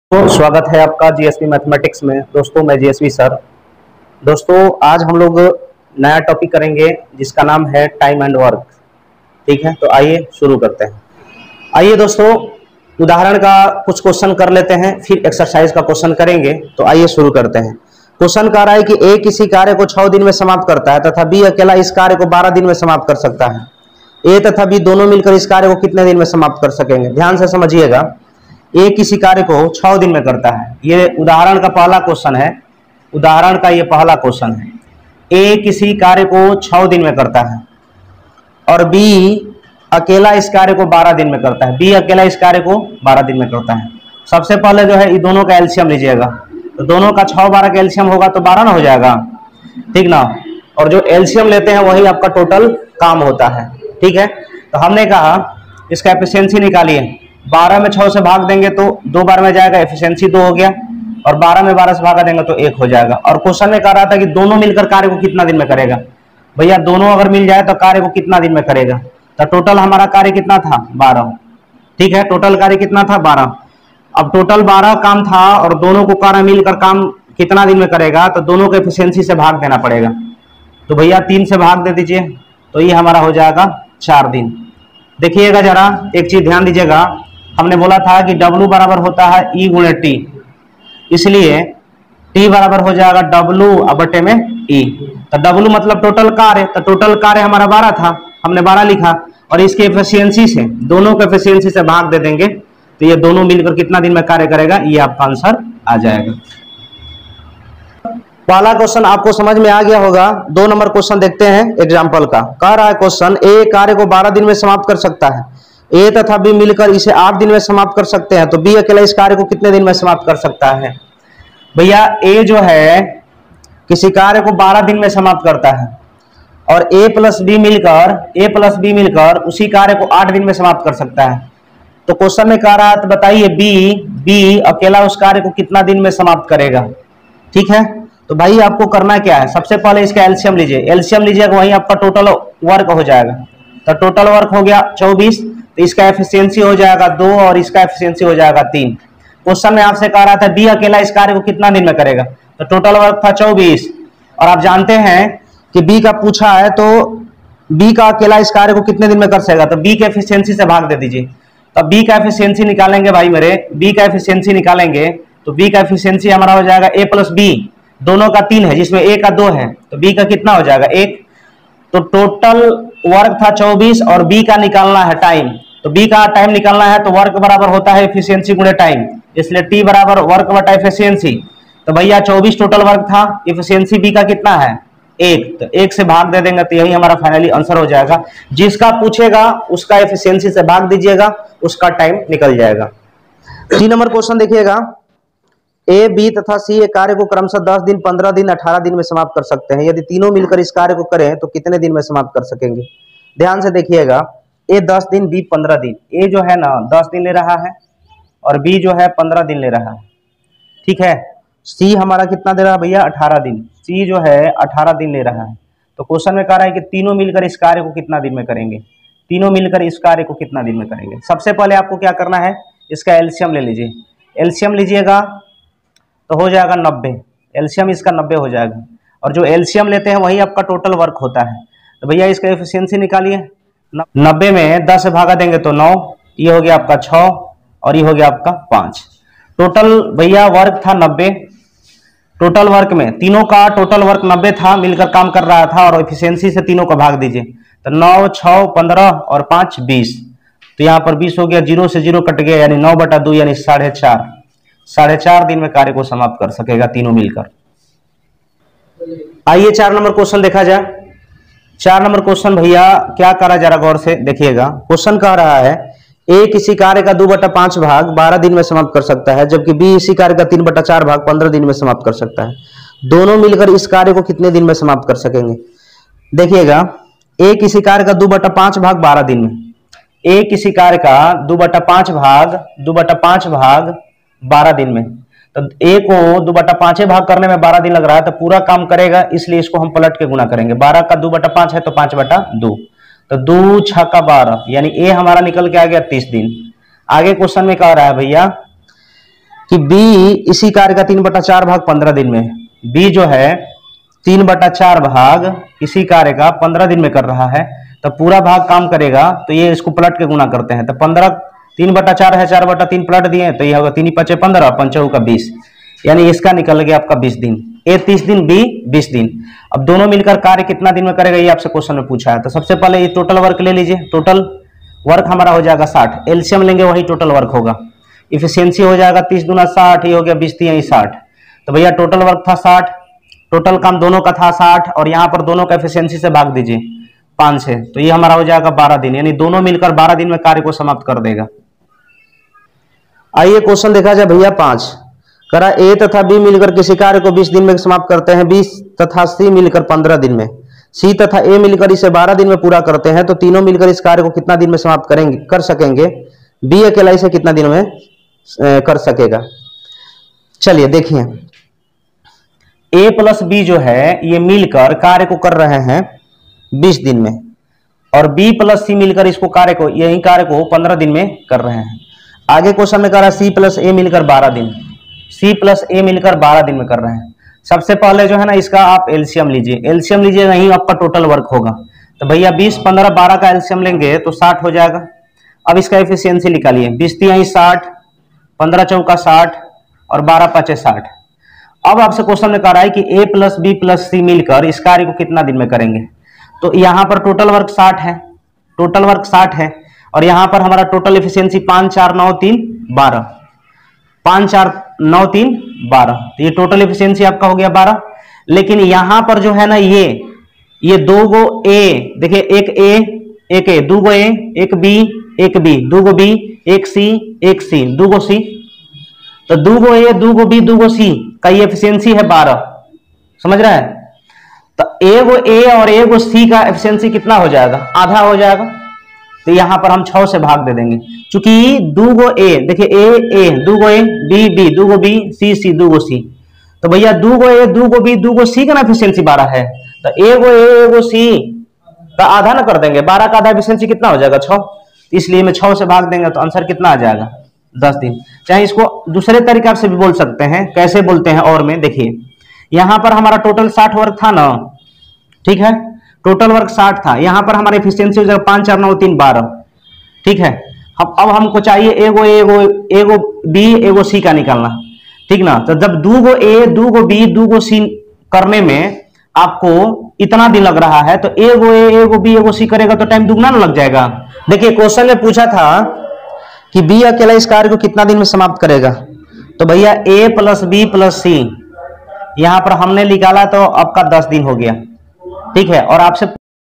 तो स्वागत है आपका जीएसपी मैथमेटिक्स में। दोस्तों मैं जीएसपी सर। दोस्तों आज हम लोग नया टॉपिक करेंगे जिसका नाम है टाइम एंड वर्क। ठीक है, तो आइए शुरू करते हैं। आइए दोस्तों उदाहरण का कुछ क्वेश्चन कर लेते हैं, फिर एक्सरसाइज का क्वेश्चन करेंगे। तो आइए शुरू करते हैं। क्वेश्चन कह रहा है कि ए किसी कार्य को 6 दिन में समाप्त करता है तथा बी अकेला इस कार्य को 12 दिन में समाप्त कर सकता है। ए तथा बी दोनों मिलकर इस कार्य को कितने दिन में समाप्त कर सकेंगे? ध्यान से समझिएगा। ए किसी कार्य को 6 दिन में करता है, ये उदाहरण का पहला क्वेश्चन है। उदाहरण का ये पहला क्वेश्चन है। ए किसी कार्य को 6 दिन में करता है और बी अकेला इस कार्य को 12 दिन में करता है। बी अकेला इस कार्य को 12 दिन में करता है। सबसे पहले जो है ये दोनों का एलसीएम लीजिएगा। तो दोनों का 6 12 का एलसीएम होगा तो 12 ना हो जाएगा, ठीक ना। और जो एलसीएम लेते हैं वही आपका टोटल काम होता है। ठीक है, तो हमने कहा इसका एफिशिएंसी निकालिए। 12 में 6 से भाग देंगे तो 2 बार में जाएगा, एफिशिएंसी 2 हो गया। और 12 में 12 से भागा देंगे तो 1 हो जाएगा। और क्वेश्चन में कह रहा था कि दोनों मिलकर कार्य को कितना दिन में करेगा। भैया दोनों अगर मिल जाए तो कार्य को कितना दिन में करेगा? तो टोटल हमारा कार्य कितना था? 12। ठीक है, टोटल कार्य कितना था? 12। अब टोटल 12 काम था और दोनों को कार्य मिलकर काम कितना दिन में करेगा? तो दोनों को एफिशिएंसी से भाग देना पड़ेगा। तो भैया 3 से भाग दे दीजिए तो ये हमारा हो जाएगा 4 दिन। देखिएगा जरा एक चीज ध्यान दीजिएगा। हमने बोला था कि W बराबर होता है E गुणे T, इसलिए T बराबर हो जाएगा W बटे में E। तो W मतलब टोटल कार्य, तो टोटल कार्य हमारा 12 था, हमने 12 लिखा। और इसके एफिशिएंसी से, दोनों को एफिशिएंसी से भाग दे देंगे तो ये दोनों मिलकर कितना दिन में कार्य करेगा, ये आपका आंसर आ जाएगा। पहला क्वेश्चन आपको समझ में आ गया होगा। 2 नंबर क्वेश्चन देखते हैं एग्जाम्पल का। कह रहा है क्वेश्चन ए कार्य को 12 दिन में समाप्त कर सकता है। ए तथा बी मिलकर इसे 8 दिन में समाप्त कर सकते हैं। तो बी अकेला इस कार्य को कितने दिन में समाप्त कर सकता है? भैया ए जो है किसी कार्य को 12 दिन में समाप्त करता है और ए प्लस बी मिलकर उसी कार्य को 8 दिन में समाप्त कर सकता है। तो क्वेश्चन में कह रहा है, तो बताइए बी अकेला उस कार्य को कितना दिन में समाप्त करेगा? ठीक है, तो भाई आपको करना क्या है, सबसे पहले इसका एलसीएम लीजिए। एलसीएम लीजिएगा वही आपका टोटल वर्क हो जाएगा। तो टोटल वर्क हो गया 24, तो इसका एफिशिएंसी हो जाएगा 2 और इसका एफिशिएंसी हो जाएगा 3। क्वेश्चन में आपसे कह रहा था बी अकेला इस कार्य को कितना दिन में करेगा? तो टोटल वर्क था 24 और आप जानते हैं कि बी का पूछा है, तो बी का अकेला इस कार्य को कितने दिन में कर सकेगा? तो बी के एफिशिएंसी से भाग दे दीजिए। तो बी का एफिशिएंसी निकालेंगे भाई मेरे, बी का एफिशिएंसी निकालेंगे तो बी का एफिशिएंसी हमारा हो जाएगा ए प्लस बी, दोनों का 3 है जिसमें ए का 2 है, तो बी का कितना हो जाएगा? 1। तो टोटल वर्क था 24 और बी का निकालना है टाइम। तो बी का टाइम निकालना है तो वर्क बराबर होता है एफिशिएंसी गुणे टाइम, इसलिए टी बराबर वर्क बटा एफिशिएंसी। तो भैया 24 टोटल वर्क था, एफिशिएंसी बी का कितना है? 1। तो 1 से भाग दे देंगे तो यही हमारा फाइनली आंसर हो जाएगा। जिसका पूछेगा उसका एफिशिएंसी से भाग दीजिएगा, उसका टाइम निकल जाएगा। 3 नंबर क्वेश्चन देखिएगा। ए बी तथा सी एक कार्य को क्रमशः 10 दिन 15 दिन 18 दिन में समाप्त कर सकते हैं। यदि तीनों मिलकर इस कार्य को करें तो कितने दिन में समाप्त कर सकेंगे? ध्यान से देखिएगा। ए 10 दिन बी 15 दिन। ए जो है ना 10 दिन ले रहा है और बी जो है 15 दिन ले रहा है। ठीक है, सी हमारा कितना दे रहा है भैया? 18 दिन। सी जो है 18 दिन ले रहा है। तो क्वेश्चन में कह रहा है कि तीनों मिलकर इस कार्य को कितना दिन में करेंगे? तीनों मिलकर इस कार्य को कितना दिन में करेंगे? सबसे पहले आपको क्या करना है, इसका एलसीएम ले लीजिए। एलसीएम लीजिएगा तो हो जाएगा 90। एलसीएम इसका 90 हो जाएगा और जो एलसीएम लेते हैं वही आपका टोटल वर्क होता है। तो भैया इसका एफिशिएंसी निकालिए। 90 में 10 से भागा देंगे तो 9, ये हो गया आपका 6 और ये हो गया आपका 5। टोटल भैया वर्क था 90। टोटल वर्क में तीनों का टोटल वर्क 90 था, मिलकर काम कर रहा था और एफिशिएंसी से तीनों का भाग दीजिए। तो 9 6 15 और 5 20। तो यहाँ पर 20 हो गया, 0 से 0 कट गया, यानी 9/2 यानी 4.5 दिन में कार्य को समाप्त कर सकेगा तीनों मिलकर। आइए 4 नंबर क्वेश्चन देखा जाए। 4 नंबर क्वेश्चन भैया क्या करा, जरा गौर से देखिएगा। क्वेश्चन कह रहा है ए किसी कार्य का 2/5 भाग 12 दिन में समाप्त कर सकता है, जबकि बी इसी कार्य का 3/4 भाग 15 दिन में समाप्त कर सकता है। दोनों मिलकर इस कार्य को कितने दिन में समाप्त कर सकेंगे? देखिएगा, ए किसी कार्य का 2/5 भाग 12 दिन में। ए किसी कार्य का 2/5 भाग 12 दिन में। तो ए को 2/5 भाग करने में 12 दिन लग रहा है, तो पूरा काम करेगा, इसलिए इसको हम पलट के गुना करेंगे। 12 का 2/5 है तो 5/2, तो 2 6 का 12, यानी ए हमारा निकल के आ गया 30 दिन। आगे क्वेश्चन में कह रहा है भैया कि बी इसी कार्य का 3/4 भाग 15 दिन में, बी जो है 3/4 भाग इसी कार्य का 15 दिन में कर रहा है, तो पूरा भाग काम करेगा तो ये इसको पलट के गुना करते हैं, तो 15 3/4 है, 4/3 पलट दिए तो ये होगा 3 × 5 = 15, 5 का 20, यानी इसका निकल गया आपका 20 दिन। ए 30 दिन, बी 20 दिन। अब दोनों मिलकर कार्य कितना दिन में करेगा ये आपसे क्वेश्चन में पूछा है। तो सबसे पहले ये टोटल वर्क ले लीजिए, टोटल वर्क हमारा हो जाएगा 60, एलसीएम लेंगे वही टोटल वर्क होगा। इफिशियंसी हो जाएगा 30 × 60, ये हो गया 20 × 60। तो भैया टोटल वर्क था 60, टोटल काम दोनों का था 60, और यहाँ पर दोनों का एफिशिएंसी से भाग दीजिए 5 से, तो ये हमारा हो जाएगा 12 दिन, यानी दोनों मिलकर 12 दिन में कार्य को समाप्त कर देगा। आइए क्वेश्चन देखा जाए भैया 5, करा ए तथा बी मिलकर किसी कार्य को 20 दिन में समाप्त करते हैं, बी तथा सी मिलकर 15 दिन में, सी तथा ए मिलकर इसे 12 दिन में पूरा करते हैं, तो तीनों मिलकर इस कार्य को कितना दिन में समाप्त कर सकेंगे, बी अकेला इसे कितना दिन में कर सकेगा। चलिए देखिए, ए प्लस बी जो है ये मिलकर कार्य को कर रहे हैं 20 दिन में, और बी प्लस सी मिलकर इसको कार्य को, यही कार्य को 15 दिन में कर रहे हैं। आगे क्वेश्चन में कह रहा है सी प्लस ए मिलकर 12 दिन, सी प्लस ए मिलकर 12 दिन में कर रहे हैं। सबसे पहले जो है ना इसका आप एलसीएम लीजिए, एलसीएम लीजिए, नहीं आपका टोटल वर्क होगा। तो भैया 20, 15, 12 का एलसीएम लेंगे तो 60 हो जाएगा। अब इसका एफिशिएंसी निकालिए, 20 × 3 = 60, 15 × 4 = 60 और 12 × 5 = 60। अब आपसे क्वेश्चन में कह रहा है कि A plus B plus C मिलकर इस कार्य को कितना दिन में करेंगे। तो यहाँ पर टोटल वर्क 60 है, टोटल वर्क 60 है, और यहाँ पर हमारा टोटल एफिशिएंसी 5, 4, 9, 3, 12, 5, 4, 9, 3, 12, तो ये टोटल एफिशिएंसी आपका हो गया 12। लेकिन यहाँ पर जो है ना ये दो गो ए, देखिए एक ए, दो गो ए, एक बी, दो गो बी, एक सी, दो गो सी, तो दो गो ए, दो गो बी, दो गो सी का ये एफिशिएंसी है 12, समझ रहा है। तो एगो ए और एगो सी का एफिशिएंसी कितना हो जाएगा, आधा हो जाएगा, तो यहां पर हम 6 से भाग दे देंगे, क्योंकि दो गो ए, देखिए ए, दो गो ए, बी, दो गो बी, सी, दो गो सी, तो भैया दो गो ए, दो गो बी, दो गो सी का ना एफिशिएंसी 12 है, तो एगो ए, एगो सी का आधा ना कर देंगे, 12 का आधा एफिशिएंसी कितना हो जाएगा 6, इसलिए मैं 6 से भाग देंगे तो आंसर कितना आ जाएगा 10 दिन। चाहे इसको दूसरे तरीका से भी बोल सकते हैं, कैसे बोलते हैं और में देखिए, यहां पर हमारा टोटल 60 वर्क था ना, ठीक है, टोटल वर्क 60 था, यहां पर हमारा एफिशिएंसी हो जाएगा 5, 4, 9, 3, 12, ठीक है। अब हमको चाहिए एगो बी, एगो सी का निकालना, ठीक ना। तो जब दो गो ए, दो गो बी, दो गो सी करने में आपको इतना दिन लग रहा है, तो एगो ए, एगो बी, एगो सी करेगा तो टाइम दुगना ना लग जाएगा। देखिए क्वेश्चन में पूछा था कि बी अकेला इस कार्य को कितना दिन में समाप्त करेगा, तो भैया A plus B plus C यहां पर हमने निकाला तो आपका 10 दिन हो गया, ठीक है। और आपसे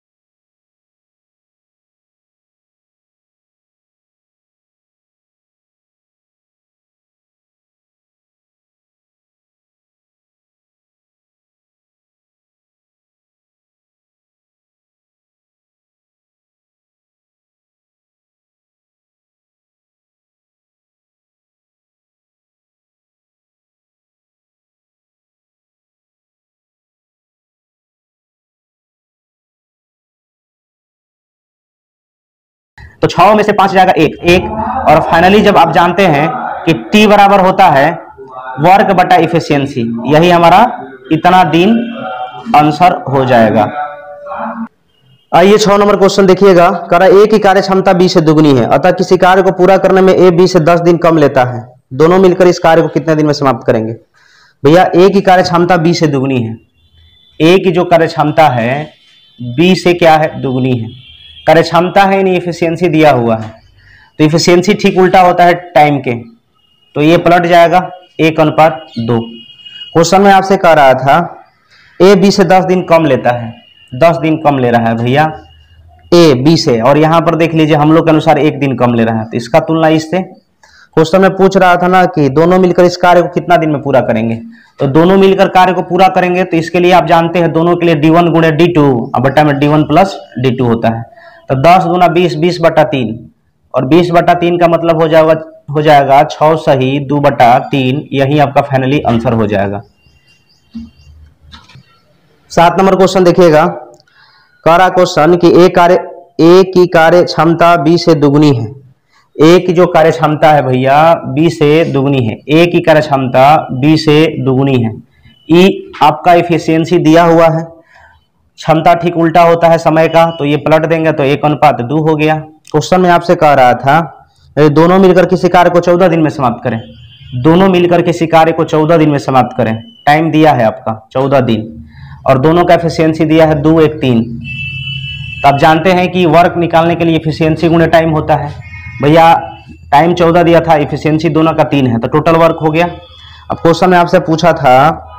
तो 6 में से 5 जाएगा एक, और फाइनली जब आप जानते हैं कि T बराबर होता है वर्क बटा इफिशियंसी, यही हमारा इतना दिन आंसर हो जाएगा। आइए 6 नंबर क्वेश्चन देखिएगा, करा ए की कार्य क्षमता बी से दुगनी है, अतः किसी कार्य को पूरा करने में ए बी से 10 दिन कम लेता है, दोनों मिलकर इस कार्य को कितने दिन में समाप्त करेंगे। भैया ए की कार्य क्षमता बी से दुगनी है, ए की जो कार्य क्षमता है बी से क्या है, दुगनी है। कार्य क्षमता है यानी इफिशियंसी दिया हुआ है, तो इफिशियंसी ठीक उल्टा होता है टाइम के, तो ये पलट जाएगा 1:2। क्वेश्चन में आपसे कह रहा था ए बी से 10 दिन कम लेता है, 10 दिन कम ले रहा है भैया ए बी से, और यहां पर देख लीजिए हम लोग के अनुसार 1 दिन कम ले रहा है, तो इसका तुलना इससे। क्वेश्चन में पूछ रहा था ना कि दोनों मिलकर इस कार्य को कितना दिन में पूरा करेंगे, तो दोनों मिलकर कार्य को पूरा करेंगे तो इसके लिए आप जानते हैं दोनों के लिए D1 गुणे D2 और बटा में D1 प्लस D2 होता है, तो 10 दूना 20, 20/3, और 20/3 का मतलब हो जाएगा 6 सही 2/3, यही आपका फाइनली आंसर हो जाएगा। 7 नंबर क्वेश्चन देखिएगा, कह रहा क्वेश्चन कि ए की कार्य क्षमता बी से दुगनी है, ए की जो कार्य क्षमता है भैया बी से दुगनी है, ए की कार्य क्षमता बी से दुगनी है। ई आपका इफिशियंसी दिया हुआ है, क्षमता ठीक उल्टा होता है समय का, तो ये पलट देंगे तो 1:2 हो गया। क्वेश्चन में आपसे कह रहा था दोनों मिलकर किसी कार्य को 14 दिन में समाप्त करें, दोनों मिलकर किसी कार्य को 14 दिन में समाप्त करें। टाइम दिया है आपका 14 दिन और दोनों का एफिशिएंसी दिया है 2, 1, 3। तो आप जानते हैं कि वर्क निकालने के लिए एफिशिएंसी गुणे टाइम होता है। भैया टाइम 14 दिया था, एफिशिएंसी दोनों का 3 है, तो टोटल वर्क हो गया। अब क्वेश्चन में आपसे पूछा था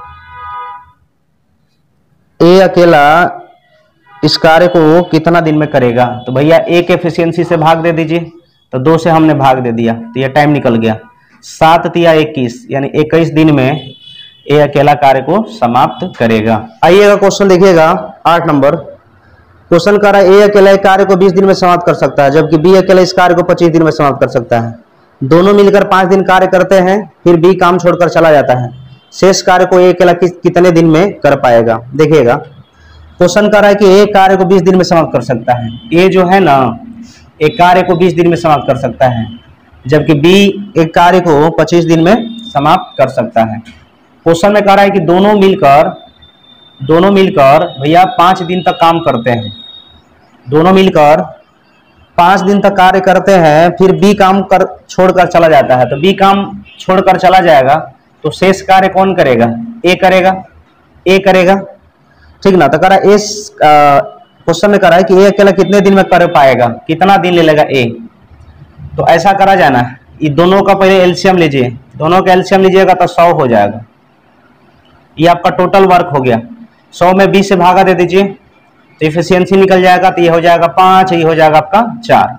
ए अकेला इस कार्य को कितना दिन में करेगा, तो भैया ए के एफिशिएंसी से भाग दे दीजिए, तो 2 से हमने भाग दे दिया, तो ये टाइम निकल गया 7 तिया 21, यानी 21 दिन में ए अकेला कार्य को समाप्त करेगा। आइएगा क्वेश्चन देखिएगा 8 नंबर। क्वेश्चन कर रहा है ए अकेला एक कार्य को 20 दिन में समाप्त कर सकता है, जबकि बी अकेला इस कार्य को 25 दिन में समाप्त कर सकता है। दोनों मिलकर 5 दिन कार्य करते हैं, फिर बी काम छोड़कर चला जाता है। शेष कार्य को ए अकेला कितने दिन में कर पाएगा। देखिएगा क्वेश्चन कर रहा है कि ए कार्य को 20 दिन में समाप्त कर सकता है। ए जो है ना एक कार्य को 20 दिन में समाप्त कर सकता है, जबकि बी एक कार्य को 25 दिन में समाप्त कर सकता है। क्वेश्चन में कह रहा है कि दोनों मिलकर भैया 5 दिन तक काम करते हैं, दोनों मिलकर 5 दिन तक कार्य करते हैं, फिर बी काम छोड़कर चला जाता है। तो बी काम छोड़कर चला जाएगा तो शेष कार्य कौन करेगा, ए करेगा, ठीक ना। तो कह रहा है इस क्वेश्चन में कह रहा है कि ए अकेला कितने दिन में कर पाएगा, कितना दिन ले लेगा ए। तो ऐसा करा जाना, ये दोनों का पहले एलसीएम लीजिए, दोनों का एलसीएम लीजिएगा तो 100 हो जाएगा। ये आपका टोटल वर्क हो गया। 100 में 20 से भागा दे दीजिए तो इफिशियंसी निकल जाएगा, तो ये हो जाएगा 5, ये हो जाएगा आपका 4।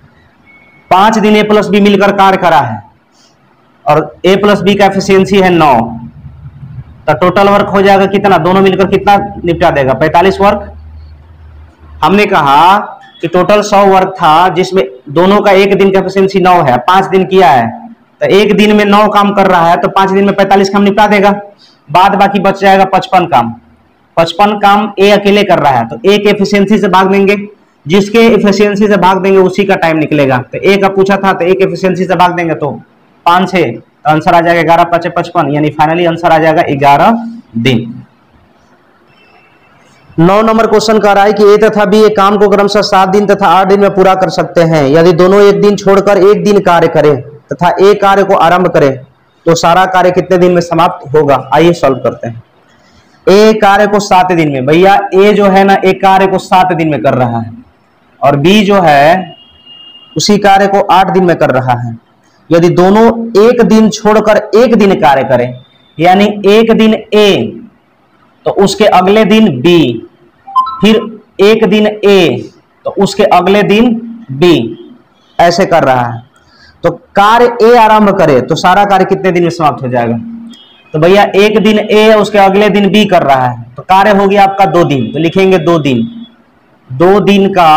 5 दिन ए प्लस बी मिलकर कार्य करा है और ए प्लस बी का एफिशिएंसी है 9, तो टोटल वर्क हो जाएगा कितना, दोनों मिलकर कितना निपटा देगा, 45 वर्क। हमने कहा कि टोटल 100 वर्क था जिसमें दोनों का एक दिन का एफिशिएंसी 9 है, 5 दिन किया है, तो एक दिन में 9 काम कर रहा है, तो 5 दिन में 45 काम निपटा देगा। बाद बाकी बच जाएगा 55 काम। 55 काम ए अकेले कर रहा है, तो ए के एफिशिएंसी से भाग देंगे, जिसके एफिशिएंसी से भाग देंगे उसी का टाइम निकलेगा। तो ए का पूछा था, तो ए के एफिशिएंसी से भाग देंगे तो 5 से, तो आंसर आ जाएगा 11 × 5 = 55, यानी फाइनली आंसर आ जाएगा 11 दिन। 9 नंबर क्वेश्चन कह रहा है कि ए तथा बी एक काम को क्रमशः 7 दिन तथा 8 दिन में पूरा कर सकते हैं। यदि दोनों एक दिन छोड़कर एक दिन कार्य करें तथा ए कार्य को आरंभ करें तो सारा कार्य कितने दिन में समाप्त होगा। आइए सॉल्व करते हैं। ए कार्य को 7 दिन में, भैया ए जो है ना एक कार्य को 7 दिन में कर रहा है और बी जो है उसी कार्य को 8 दिन में कर रहा है। यदि दोनों एक दिन छोड़कर एक दिन कार्य करें, यानी एक दिन ए तो उसके अगले दिन बी, फिर एक दिन ए तो उसके अगले दिन बी, ऐसे कर रहा है, तो कार्य ए आरंभ करे तो सारा कार्य कितने दिन में समाप्त हो जाएगा। तो भैया एक दिन ए उसके अगले दिन बी कर रहा है, तो कार्य हो गया आपका 2 दिन, तो लिखेंगे 2 दिन, 2 दिन का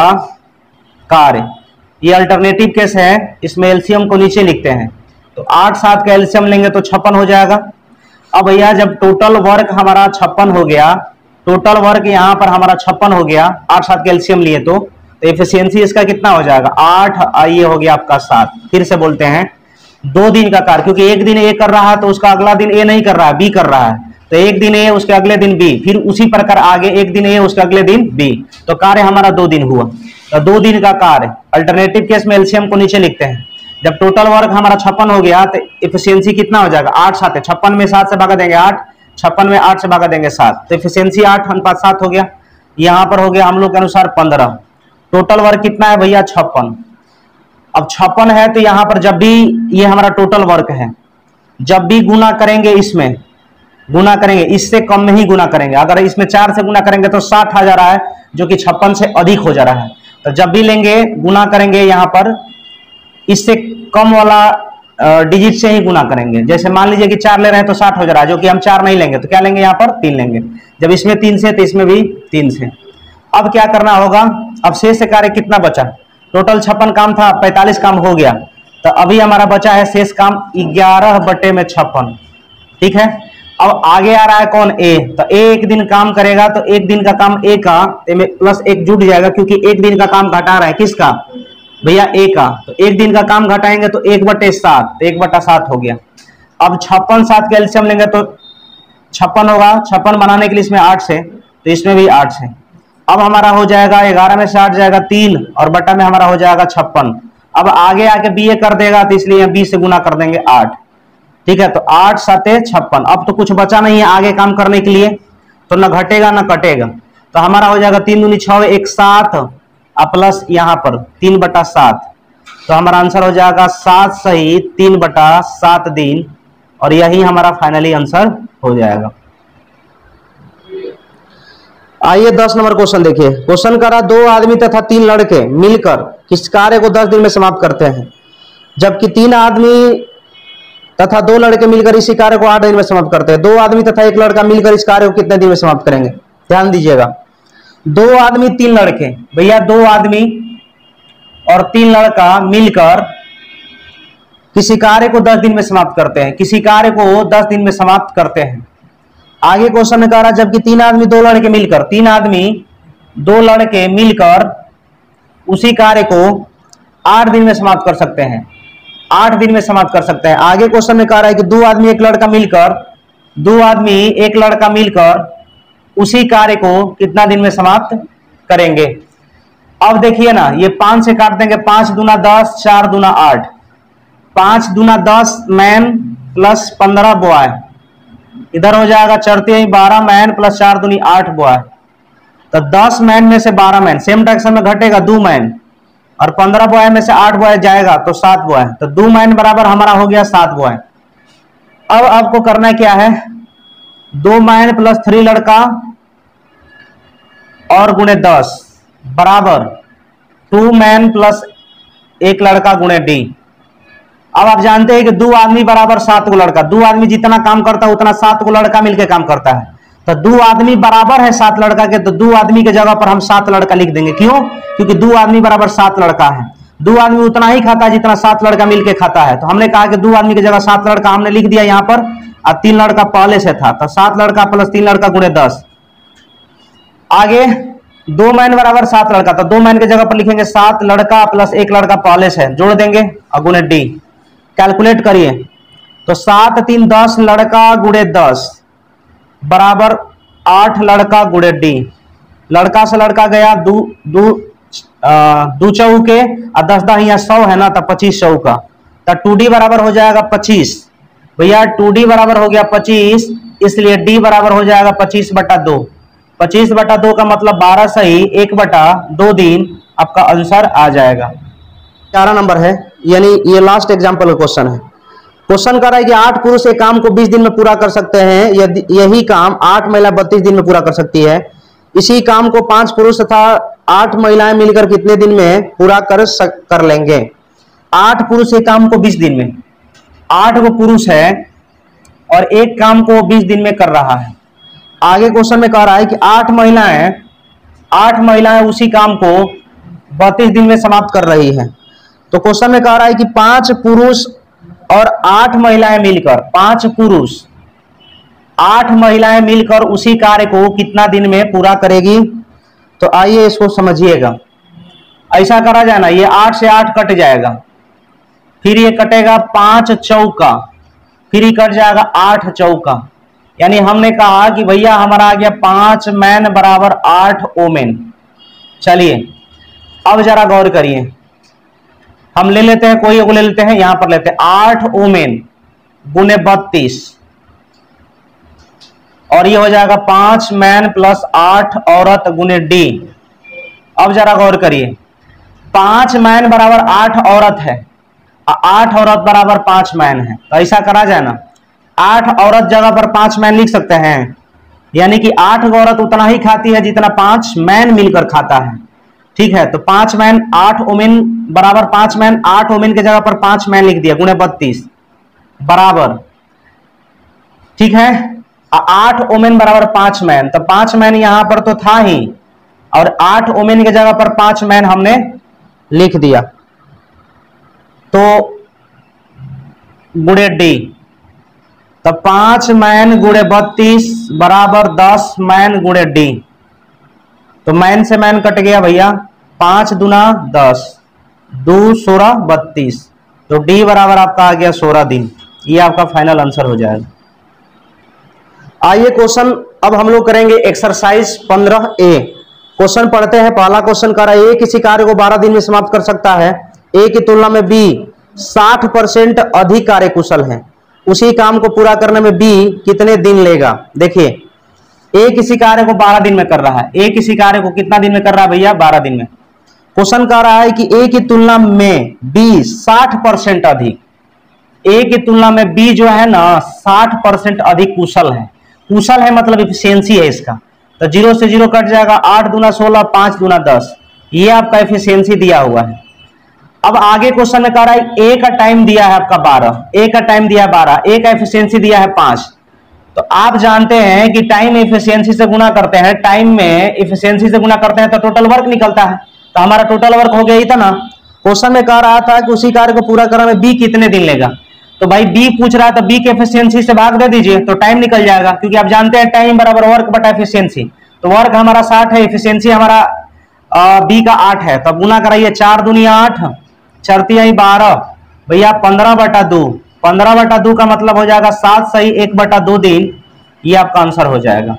कार्य। ये अल्टरनेटिव केस है, इसमें एलसीएम को नीचे लिखते हैं, तो 8, 7 का एलसीएम लेंगे तो 56 हो जाएगा। अब भैया जब टोटल वर्क हमारा 56 हो गया, टोटल वर्क यहाँ पर हमारा 56 हो गया, 8, 7 का एलसीएम लिए तो एफिशिएंसी इसका कितना हो जाएगा 8, ये हो गया आपका 7। फिर से बोलते हैं 2 दिन का कार्य, क्योंकि एक दिन ए कर रहा है तो उसका अगला दिन ए नहीं कर रहा है, बी कर रहा है, तो एक दिन ए उसके अगले दिन बी, फिर उसी प्रकार आगे एक दिन ए उसके अगले दिन बी, तो कार्य हमारा 2 दिन हुआ। तो 2 दिन का कार्य, अल्टरनेटिव केस में एलसीएम को नीचे लिखते हैं। जब टोटल वर्क हमारा 56 हो गया तो एफिशिएंसी कितना हो जाएगा 8, 7 है, 56 में 7 से भागा देंगे 8, 56 में 8 से भागा देंगे 7, तो एफिशिएंसी 8:7 हो गया। यहाँ पर हो गया हम लोग के अनुसार 15। टोटल वर्क कितना है भैया 56। अब 56 है तो यहाँ पर जब भी ये हमारा टोटल वर्क है, जब भी गुना करेंगे, इसमें गुना करेंगे, इससे कम में ही गुना करेंगे। अगर इसमें 4 से गुना करेंगे तो 60 आ जा रहा है, जो कि 56 से अधिक हो जा रहा है। तो जब भी लेंगे गुना करेंगे, यहाँ पर इससे कम वाला डिजिट से ही गुना करेंगे। जैसे मान लीजिए कि 4 ले रहे हैं तो 60 हो जा रहा है, जो कि हम 4 नहीं लेंगे तो क्या लेंगे, यहाँ पर 3 लेंगे। जब इसमें 3 से तो इसमें भी 3 से। अब क्या करना होगा, अब शेष कार्य कितना बचा, टोटल 56 काम था, 45 काम हो गया, तो अभी हमारा बचा है शेष काम 11/56। ठीक है, अब आगे आ रहा है कौन, ए, तो ए एक दिन काम करेगा तो एक दिन का काम ए का प्लस 1 जुड़ जाएगा, क्योंकि एक दिन का काम घटा रहा है किसका, भैया ए का, तो एक दिन का काम घटाएंगे तो 1/7, तो 1/7 हो गया। अब 56 7 का एलसीएम लेंगे तो 56 होगा, 56 बनाने के लिए इसमें 8 से, तो इसमें भी 8 से। अब हमारा हो जाएगा 11 में से 8 जाएगा 3 और बटा में हमारा हो जाएगा 56। अब आगे आके बी ए कर देगा तो इसलिए 20 से गुना कर देंगे 8। ठीक है, तो 8 7 56। अब तो कुछ बचा नहीं है आगे काम करने के लिए, तो ना घटेगा ना कटेगा, तो हमारा हो जाएगा 3 दूनी 6 1 7 प्लस यहाँ पर 3/7, तो हमारा आंसर हो जाएगा 7 सही 3/7 दिन, और यही हमारा फाइनली आंसर हो जाएगा। आइए 10 नंबर क्वेश्चन देखिए। क्वेश्चन करा 2 आदमी तथा 3 लड़के मिलकर किस कार्य को 10 दिन में समाप्त करते हैं, जबकि 3 आदमी तथा 2 लड़के मिलकर इसी कार्य को 8 दिन में समाप्त करते हैं। 2 आदमी तथा 1 लड़का मिलकर इस कार्य को कितने दिन में समाप्त करेंगे? ध्यान दीजिएगा, 2 आदमी 3 लड़के, भैया 2 आदमी और 3 लड़का मिलकर किसी कार्य को 10 दिन में समाप्त करते हैं, किसी कार्य को 10 दिन में समाप्त करते हैं। आगे क्वेश्चन में कह रहा है जबकि 3 आदमी 2 लड़के मिलकर, 3 आदमी 2 लड़के मिलकर उसी कार्य को 8 दिन में समाप्त कर सकते हैं, 8 दिन में समाप्त कर सकते हैं। आगे क्वेश्चन में कह रहा है कि 2 आदमी 1 लड़का मिलकर, 2 आदमी 1 लड़का मिलकर उसी कार्य को कितना दिन में समाप्त करेंगे। अब देखिए ना, ये 5 से काट देंगे, 5 दूना 10 4 दूना 8, 5 दूना 10 मैन प्लस 15 बॉय, इधर हो जाएगा चढ़ते ही 12 मैन प्लस 4 दूनी 8 बॉय, तो 10 मैन में से 12 मैन सेम डायरेक्शन में घटेगा 2 मैन, और 15 बॉय में से 8 बॉय जाएगा तो 7 बॉय, तो 2 मैन बराबर हमारा हो गया 7 बॉय। अब आपको करना क्या है, 2 मैन प्लस 3 लड़का और गुणे 10 बराबर 2 मैन प्लस 1 लड़का गुणे डी। अब आप जानते हैं कि 2 आदमी बराबर 7 को लड़का, 2 आदमी जितना काम करता है उतना 7 को लड़का मिलकर काम करता है, तो 2 आदमी बराबर है 7 लड़का के, तो 2 आदमी के जगह पर हम 7 लड़का लिख देंगे। क्यों? क्योंकि 2 आदमी बराबर 7 लड़का है, 2 आदमी उतना ही खाता है जितना 7 लड़का मिलकर खाता है, तो हमने कहा कि 2 आदमी की जगह 7 लड़का हमने लिख दिया यहाँ पर, और 3 लड़का पहले से था, तो 7 लड़का प्लस 3 लड़का गुणे 10। आगे 2 मैन बराबर 7 लड़का, तो 2 मैन की जगह पर लिखेंगे 7 लड़का प्लस 1 लड़का पहले से, जोड़ देंगे और गुणे डी। कैलकुलेट करिए तो 7 3 10 लड़का गुणे 10 बराबर 8 लड़का गुणे डी। लड़का से लड़का गया, दू चौके और 10 10 यहाँ 100 है ना, तो 25 चौका, तो 2D बराबर हो जाएगा 25। भैया 2D बराबर हो गया 25, इसलिए D बराबर हो जाएगा 25/2। 25/2 का मतलब 12 सही 1/2 दिन, आपका आंसर आ जाएगा। 11 नंबर है, यानी ये लास्ट एग्जाम्पल का क्वेश्चन है। क्वेश्चन कर रहा है कि 8 पुरुष एक काम को 20 दिन में पूरा कर सकते हैं, यही काम 8 महिला 32 दिन में पूरा कर सकती है। इसी काम को 5 पुरुष तथा 8 महिलाएं मिलकर कितने दिन में पूरा कर लेंगे? 8 पुरुष एक काम को 20 दिन में, 8 को पुरुष है और एक काम को 20 दिन में कर रहा है। आगे क्वेश्चन में कह रहा है कि 8 महिलाएं उसी काम को 32 दिन में समाप्त कर रही है। तो क्वेश्चन में कह रहा है कि 5 पुरुष और 8 महिलाएं मिलकर, 5 पुरुष 8 महिलाएं मिलकर उसी कार्य को कितना दिन में पूरा करेगी? तो आइए इसको समझिएगा। ऐसा करा जाए ना, ये 8 से 8 कट जाएगा, फिर ये कटेगा 5 चौका, फिर ये कट जाएगा 8 चौका, यानी हमने कहा कि भैया हमारा आ गया 5 मैन बराबर 8 ओमेन। चलिए अब जरा गौर करिए, हम ले लेते हैं, कोई को ले लेते हैं, यहां पर लेते हैं 8 ओमेन गुने 32, और ये हो जाएगा 5 मैन प्लस 8 औरत गुने डी। अब जरा गौर करिए, 5 मैन बराबर 8 औरत है, 8 औरत बराबर 5 मैन है, तो ऐसा करा जाए ना, 8 औरत जगह पर 5 मैन लिख सकते हैं, यानी कि 8 औरत उतना ही खाती है जितना 5 मैन मिलकर खाता है। ठीक है, तो 5 मैन 8 ओमेन बराबर 5 मैन, 8 ओमेन की जगह पर 5 मैन लिख दिया गुणे 32 बराबर, ठीक है, 8 ओमेन बराबर 5 मैन, तो 5 मैन यहां पर तो था ही, और 8 ओमेन की जगह पर 5 मैन हमने लिख दिया, तो गुणे डी, तो 5 मैन गुणे 32 बराबर 10 मैन गुणे डी। तो मैन से मैन कट गया भैया, 5 दूना 10, 2 16 32, तो डी बराबर आपका आ गया 16 दिन। ये आपका फाइनल आंसर हो जाएगा। आइए क्वेश्चन अब हम लोग करेंगे एक्सरसाइज 15A। क्वेश्चन पढ़ते हैं। पहला क्वेश्चन कर रहा है, ए किसी कार्य को 12 दिन में समाप्त कर सकता है। ए की तुलना में बी 60% अधिक कार्यकुशल है। उसी काम को पूरा करने में बी कितने दिन लेगा? देखिए, ए किसी कार्य को 12 दिन में कर रहा है। ए किसी कार्य को कितना दिन में कर रहा है भैया? 12 दिन में। क्वेश्चन कह रहा है कि ए की तुलना में बी 60% अधिक, ए की तुलना में बी जो है ना 60% अधिक कुशल है। कुशल है मतलब इफिशियंसी है इसका। तो 0 से 0 कट जाएगा, 8 दूना 16, 5 दूना 10, ये आपका इफिशियंसी दिया हुआ है। अब आगे क्वेश्चन में कह रहा है ए का टाइम दिया है आपका 12, ए का टाइम दिया है 12, ए का एफिशिएंसी दिया है 5। तो आप जानते हैं कि टाइम एफिशिएंसी से गुना करते हैं, टाइम में एफिशिएंसी से गुना करते हैं तो टोटल वर्क निकलता है। तो हमारा टोटल वर्क हो गया ही था ना। क्वेश्चन में कह रहा था कि उसी कार्य को पूरा करने में बी कितने दिन लेगा। तो भाई बी पूछ रहा है तो बी के एफिशिएंसी से भाग दे दीजिए तो टाइम निकल जाएगा, क्योंकि आप जानते हैं टाइम बराबर वर्क बटा एफिशिएंसी। तो वर्क हमारा 60 है, एफिशिएंसी हमारा बी का 8 है। तब गुना कराइए, 4 दूनी 8, चरती आई 12, भैया 15/2। 15/2 का मतलब हो जाएगा 7 सही 1/2 दिन। ये आपका आंसर हो जाएगा।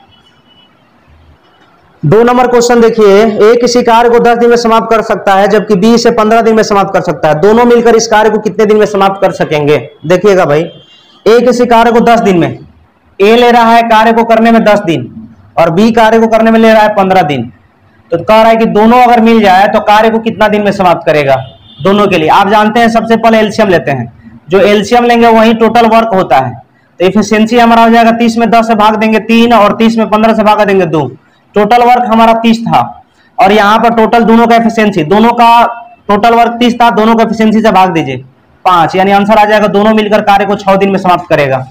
2 नंबर क्वेश्चन देखिए, ए किसी कार्य को 10 दिन में समाप्त कर सकता है जबकि बी इसे 15 दिन में समाप्त कर सकता है। दोनों मिलकर इस कार्य को कितने दिन में समाप्त कर सकेंगे? देखिएगा भाई, ए किसी कार्य को 10 दिन में, ए ले रहा है कार्य को करने में 10 दिन और बी कार्य को करने में ले रहा है 15 दिन। तो कह रहा है कि दोनों अगर मिल जाए तो कार्य को कितना दिन में समाप्त करेगा दोनों के लिए। आप जानते हैं सबसे पहले एलसीएम लेते हैं, जो एलसीएम लेंगे वही टोटल वर्क होता है। तो इफिशियंसी हमारा हो जाएगा 30 में 10 से भाग देंगे 3 और 30 में 15 से भाग देंगे 2। टोटल वर्क हमारा 30 था और यहाँ पर टोटल दोनों का एफिशिएंसी, दोनों का टोटल वर्क 30 था, दोनों का एफिशिएंसी से भाग दीजिए 5, यानी आंसर आ जाएगा दोनों मिलकर कार्य को 6 दिन में समाप्त करेगा।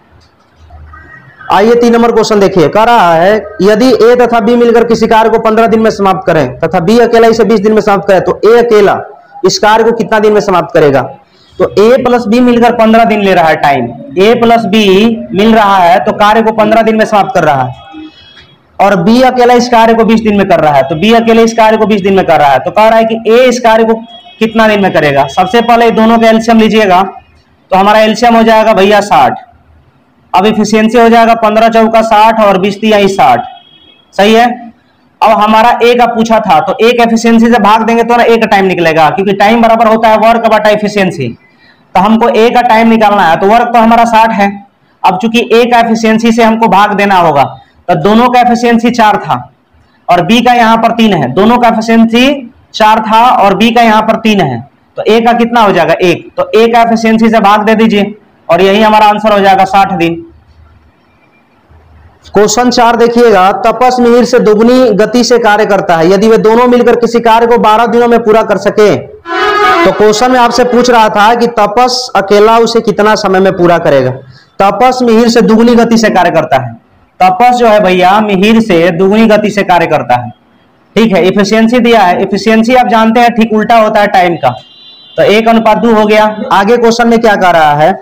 आइए 3 नंबर क्वेश्चन देखिए, कह रहा है यदि ए तथा बी मिलकर किसी कार्य को 15 दिन में समाप्त करें तथा बी अकेला इसे 20 दिन में समाप्त करे तो ए अकेला इस कार्य को कितना दिन में समाप्त करेगा? तो ए प्लस बी मिलकर 15 दिन ले रहा है टाइम, ए प्लस बी मिल रहा है तो कार्य को 15 दिन में समाप्त कर रहा है और बी अकेला इस कार्य को 20 दिन में कर रहा है। तो बी अकेले इस कार्य को 20 दिन में कर रहा है तो कह रहा है कि ए इस कार्य को कितना दिन में करेगा। सबसे पहले दोनों का एलसीएम लीजिएगा तो हमारा एलसीएम हो जाएगा भैया 60। अब इफिशियंसी हो जाएगा 15 चौका 60 और 20 तिहाई 60, सही है। अब हमारा ए का पूछा था तो ए का एफिशिएंसी से भाग देंगे तो ना ए का टाइम निकलेगा, क्योंकि टाइम बराबर होता है वर्क बटा एफिशिएंसी। तो हमको ए का टाइम निकालना है तो वर्क तो हमारा 60 है। अब चूंकि ए का एफिशिएंसी से हमको भाग देना होगा तो दोनों का एफिशिएंसी 4 था और बी का यहाँ पर 3 है। दोनों का एफिशिएंसी 4 था और बी का यहाँ पर 3 है तो ए का कितना हो जाएगा 1। तो ए का एफिशिएंसी से भाग दे दीजिए और यही हमारा आंसर हो जाएगा 60 दिन। क्वेश्चन 4 देखिएगा, तपस मिहिर से दुगनी गति से कार्य करता है यदि वे दोनों मिलकर किसी कार्य को 12 दिनों में पूरा कर सके। तो क्वेश्चन में आपसे पूछ रहा था कि तपस अकेला उसे कितना समय में पूरा करेगा। तपस मिहिर से दुगनी गति से कार्य करता है। तपस जो है भैया मिहिर से दुगनी गति से कार्य करता है, ठीक है। इफिशियंसी दिया है, इफिशियंसी आप जानते हैं ठीक उल्टा होता है टाइम का, तो 1:2 हो गया। आगे क्वेश्चन में क्या कह रहा है,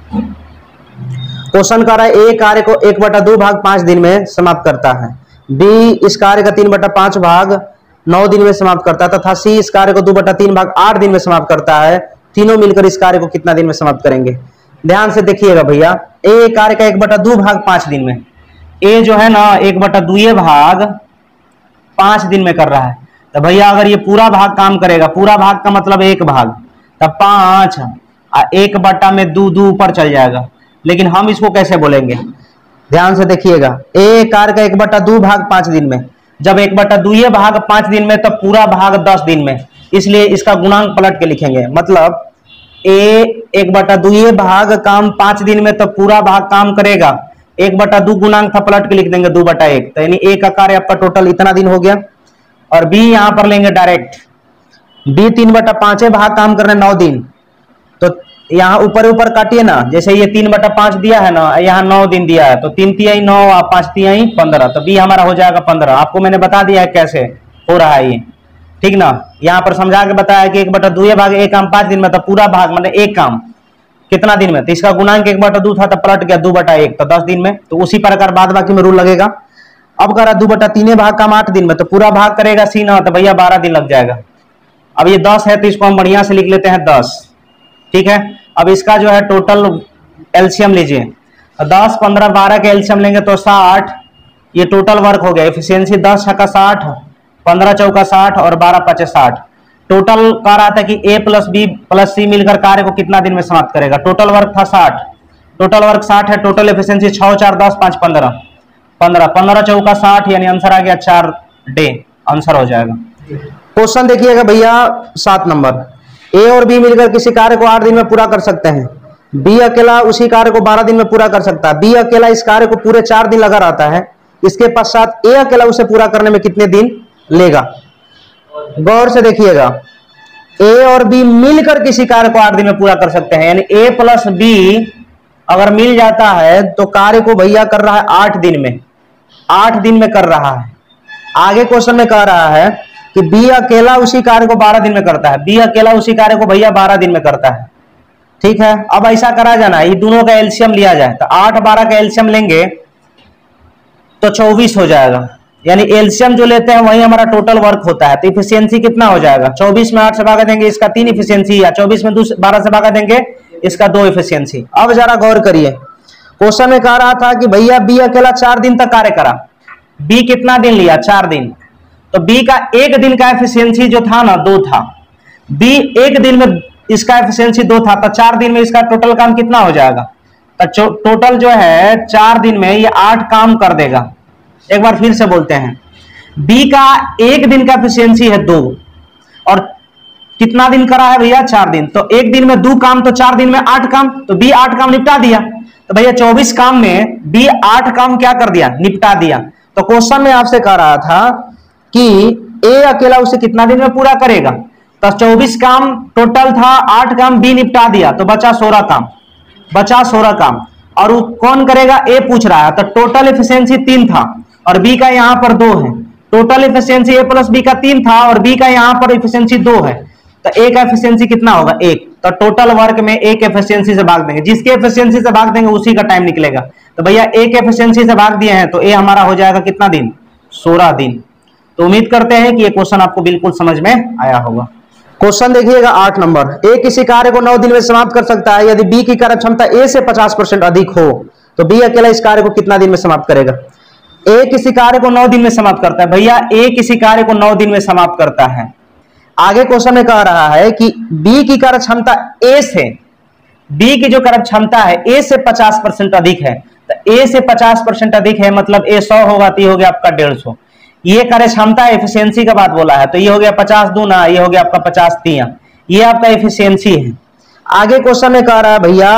क्वेश्चन कर रहा है ए कार्य को 1/2 भाग 5 दिन में समाप्त करता है, बी इस कार्य का 3/5 भाग 9 दिन में समाप्त करता है तथा सी इस कार्य को 2/3 भाग 8 दिन में समाप्त करता है। तीनों मिलकर इस कार्य को कितना दिन में समाप्त करेंगे? ध्यान से देखिएगा भैया, ए कार्य का 1/2 भाग 5 दिन में, ए जो है ना 1/2 भाग 5 दिन में कर रहा है। तो भैया अगर ये पूरा भाग काम करेगा, पूरा भाग का मतलब 1 भाग, तब 5 1/2 ऊपर चल जाएगा। लेकिन हम इसको कैसे बोलेंगे? ध्यान से देखिएगा, ए कार्य का 1/2 भाग 5 दिन में, जब 1/2 भाग 5 दिन में तब पूरा भाग 10 दिन में, इसलिए इसका गुणांक पलट के लिखेंगे। मतलब ए 1/2 भाग काम 5 दिन में तब पूरा भाग काम करेगा, 1/2 गुणांक था पलट के लिख देंगे 2/1, तो यानी ए का कार्य आपका टोटल इतना दिन हो गया। और बी यहां पर लेंगे डायरेक्ट, बी 3/5 भाग काम कर रहे 9 दिन, तो यहाँ ऊपर ऊपर काटिए ना, जैसे ये 3/5 दिया है ना, यहाँ 9 दिन दिया है, तो 3 तिहाई 9 और 5 तिहाई 15, तो बी हमारा हो जाएगा 15। आपको मैंने बता दिया है कैसे हो रहा है ये, ठीक ना। यहाँ पर समझा के बताया कि 1/2 भाग एक काम 5 दिन में, तो पूरा भाग मतलब एक काम कितना दिन में, तो इसका गुणांक 1/2 था, तो पलट गया 2/1, तो 10 दिन में। तो उसी प्रकार बाद बाकी में रूल लगेगा। अब करा 2/3 भाग काम 8 दिन में, तो पूरा भाग करेगा सी ना, तो भैया 12 दिन लग जाएगा। अब ये 10 है तो इसको हम बढ़िया से लिख लेते हैं 10, ठीक है। अब इसका जो है टोटल एलसीएम लीजिए, 10 15 12 के एलसीएम लेंगे तो 60, ये टोटल वर्क हो गया। एफिशिएंसी 10 छक्का 60, 15 चौका 60 और 12 5 60। टोटल कह रहा था कि A plus B plus C मिलकर कार्य को कितना दिन में समाप्त करेगा। टोटल वर्क था 60, टोटल वर्क 60 है, टोटल एफिशिएंसी 6 4 10 5 15 15 15 चौका 60, यानी आंसर आ गया 4 डे, आंसर हो जाएगा। क्वेश्चन देखिएगा भैया 7 नंबर, ए और बी मिलकर किसी कार्य को 8 दिन में पूरा कर सकते हैं, बी अकेला उसी कार्य को 12 दिन में पूरा कर सकता है। बी अकेला इस कार्य को पूरे 4 दिन लगा रहता है, इसके पश्चात ए अकेला उसे पूरा करने में कितने दिन लेगा? गौर से देखिएगा, ए और बी मिलकर किसी कार्य को 8 दिन में पूरा कर सकते हैं, यानी ए प्लस बी अगर मिल जाता है तो कार्य को भैया कर रहा है 8 दिन में, 8 दिन में कर रहा है। आगे क्वेश्चन में कह रहा है कि बी अकेला उसी कार्य को 12 दिन में करता है, बी अकेला उसी कार्य को भैया 12 दिन में करता है, ठीक है। अब ऐसा करा जाना, ये दोनों का एलसीएम लिया जाए, तो 8 12 का एलसीएम लेंगे तो 24 हो जाएगा, यानी एलसीएम जो लेते हैं वही हमारा टोटल वर्क होता है। तो इफिशियंसी कितना हो जाएगा? 24 में 8 से भागा देंगे इसका 3 इफिशियंसी, या 24 में 12 से भागा देंगे इसका 2 इफिशियंसी। अब जरा गौर करिए, क्वेश्चन में कह रहा था कि भैया बी अकेला 4 दिन तक कार्य करा, बी कितना दिन लिया? 4 दिन, तो बी का 1 दिन का एफिशिएंसी जो था ना 2 था, बी 1 दिन में इसका एफिशिएंसी 2 था, तो 4 दिन में इसका टोटल काम कितना हो जाएगा? तो टोटल जो है 4 दिन में ये 8 काम कर देगा। एक बार फिर से बोलते हैं, बी का 1 दिन का एफिशिएंसी है 2 और कितना दिन करा है भैया? 4 दिन, तो 1 दिन में 2 काम, तो 4 दिन में 8 काम, तो बी 8 काम निपटा दिया। तो भैया 24 काम में बी 8 काम क्या कर दिया? निपटा दिया। तो क्वेश्चन में आपसे कह रहा था कि ए अकेला उसे कितना दिन में पूरा करेगा, तो 24 काम टोटल था, 8 काम बी निपटा दिया, तो बचा 16 काम, बचा 16 काम। और वो कौन करेगा? ए पूछ रहा है, तो टोटल एफिशिएंसी 3 था और बी का यहां पर 2 है। Total efficiency A plus B का 3 था और बी का यहां पर एफिशिएंसी 2 है, तो ए का एफिशिएंसी कितना होगा? 1। तो टोटल वर्क में ए के एफिशिएंसी से भाग देंगे, जिसके एफिशिएंसी से भाग देंगे उसी का टाइम निकलेगा। तो भैया ए के एफिशिएंसी से भाग दिए हैं, तो ए हमारा हो जाएगा कितना दिन? 16 दिन। तो उम्मीद करते हैं कि ये क्वेश्चन आपको बिल्कुल समझ में आया होगा। क्वेश्चन देखिएगा 8 नंबर, ए किसी कार्य को 9 दिन में समाप्त कर सकता है यदि बी की कार्य क्षमता ए से 50% अधिक हो, तो बी अकेला इस कार्य को कितना दिन में समाप्त करेगा? ए किसी कार्य को 9 दिन में समाप्त करता है, भैया ए किसी कार्य को 9 दिन में समाप्त करता है। आगे क्वेश्चन में कह रहा है कि बी की कार्य क्षमता ए से, बी की जो कार्य क्षमता है ए से 50% अधिक है, तो ए से 50% अधिक है मतलब ए 100 होगा, तो ये हो गया आपका 150। ये कार्य क्षमता एफिशिएंसी का बात बोला है, तो ये हो गया 50 दूना, ये हो गया आपका 50 तिया, ये आपका एफिशिएंसी है। आगे क्वेश्चन में कह रहा है भैया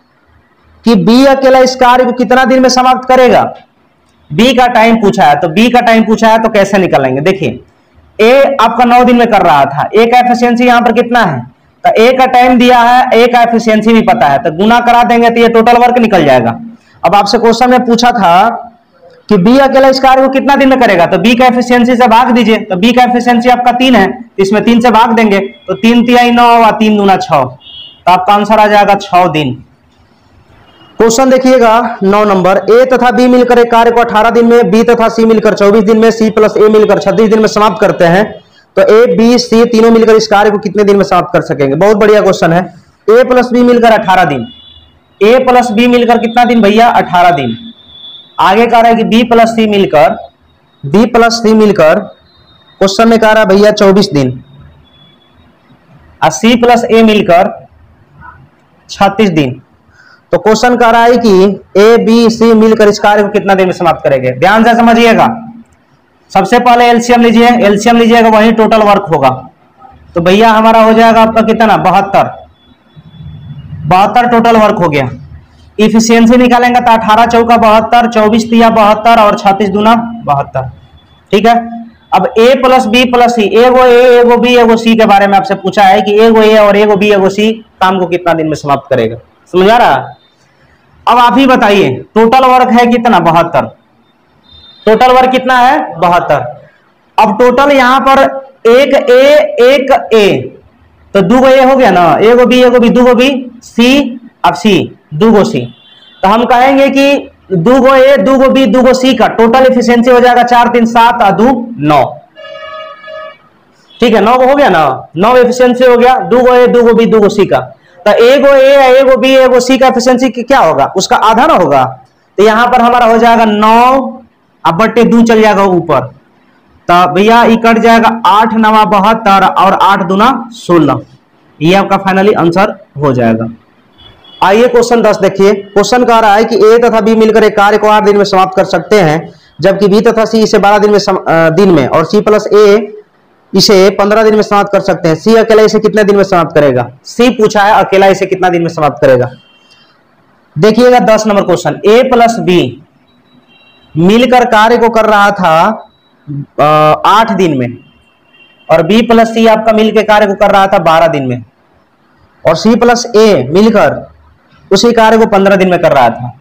कि बी अकेला इस कार्य को कितना दिन में समाप्त करेगा? बी का टाइम पूछा है, तो बी का टाइम पूछा है तो कैसे निकालेंगे? देखिए ए आपका 9 दिन में कर रहा था, ए का एफिशिएंसी यहां पर कितना है? तो ए का टाइम दिया है, ए का एफिशिएंसी भी पता है, तो गुना करा देंगे तो ये टोटल वर्क निकल जाएगा। अब आपसे क्वेश्चन में पूछा था कि बी अकेला इस कार्य को कितना दिन में करेगा, तो बी का एफिशिएंसी से भाग दीजिए, तो बी का एफिशिएंसी आपका 3 है, तो इसमें 3 से भाग देंगे, तो 3 तिहाई 9 और 3 दूना 6, तो आपका आंसर आ जाएगा 6 दिन। क्वेश्चन देखिएगा 9 नंबर। ए तथा बी मिलकर एक कार्य को 18 दिन में, बी तथा सी मिलकर 24 दिन में, सी प्लस ए मिलकर 36 दिन में समाप्त करते हैं, तो ए बी सी तीनों मिलकर इस कार्य को कितने दिन में समाप्त कर सकेंगे? बहुत बढ़िया क्वेश्चन है। ए प्लस बी मिलकर 18 दिन, ए प्लस बी मिलकर कितना दिन भैया? 18 दिन। आगे कह रहा है कि बी प्लस सी मिलकर क्वेश्चन में कह रहा है भैया 24 दिन, और सी प्लस ए मिलकर 36 दिन। तो क्वेश्चन कह रहा है कि ए बी सी मिलकर इस कार्य को कितना दिन में समाप्त करेंगे? ध्यान से समझिएगा। सबसे पहले एलसीएम लीजिएगा, वही टोटल वर्क होगा। तो भैया हमारा हो जाएगा आपका कितना? 72 टोटल वर्क हो गया। इफिशियंसी निकालेंगे तो 18 चौका 72, 24 तिया 72 और 36 दूना 72। ठीक है। अब A plus B plus C, एगो ए एगो बी एगो सी के बारे में आपसे पूछा है कि एगो ए और एगो बी एगो सी काम को कितना दिन में समाप्त करेगा? समझ आ रहा? अब आप ही बताइए, टोटल वर्क है कितना? 72। टोटल वर्क कितना है? 72। अब टोटल यहां पर एक ए तो दूगो ए हो गया ना, एगो बी दूगो बी, सी अब सी दूगो सी। तो हम कहेंगे कि दूगो ए दूगो बी दूगो सी का टोटल एफिशिएंसी हो जाएगा 4 3 7 और 2 9। ठीक है, 9 हो गया ना, 9 एफिशिएंसी हो गया दूगो ए दूगो बी दूगो सी का। तो एगो ए एगो बी एगो सी का एफिशिएंसी क्या होगा? उसका आधा ना होगा। तो यहां पर हमारा हो जाएगा 9 अब बट्टे 2 चल जाएगा ऊपर, तो भैया ये कट जाएगा 8 9 72 और 8 दूना 16। ये आपका फाइनली आंसर हो जाएगा। आइए क्वेश्चन 10 देखिए। क्वेश्चन कह रहा है कि ए तथा बी मिलकर एक कार्य को 8 दिन में समाप्त कर सकते हैं, जबकि बी तथा सी इसे 12 दिन में और सी प्लस ए इसे 15 दिन में समाप्त कर सकते हैं। सी अकेला इसे कितने दिन में समाप्त करेगा? सी पूछा है, अकेला इसे कितना दिन में समाप्त करेगा? देखिएगा 10 number question. A plus B मिलकर कार्य को कर रहा था 8 दिन में, और बी प्लस सी आपका मिलकर कार्य को कर रहा था 12 दिन में, और सी प्लस ए मिलकर उसी कार्य को 15 दिन में कर रहा था।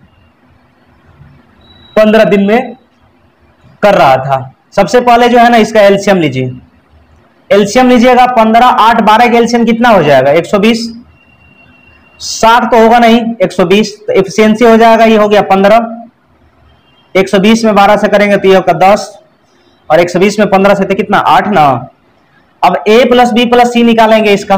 15 दिन में कर रहा था। सबसे पहले जो है ना इसका एलसीएम लीजिए। एलसीएम लीजिएगा 15 8 12 का एलसीएम कितना हो जाएगा? 120। 60 तो होगा नहीं, 120। तो एफिशिएंसी हो जाएगा, ये हो गया 15। 120 में 12 से करेंगे तो ये होगा 10, और 120 में 15 से तो कितना? 8 ना। अब A plus B plus C निकालेंगे इसका,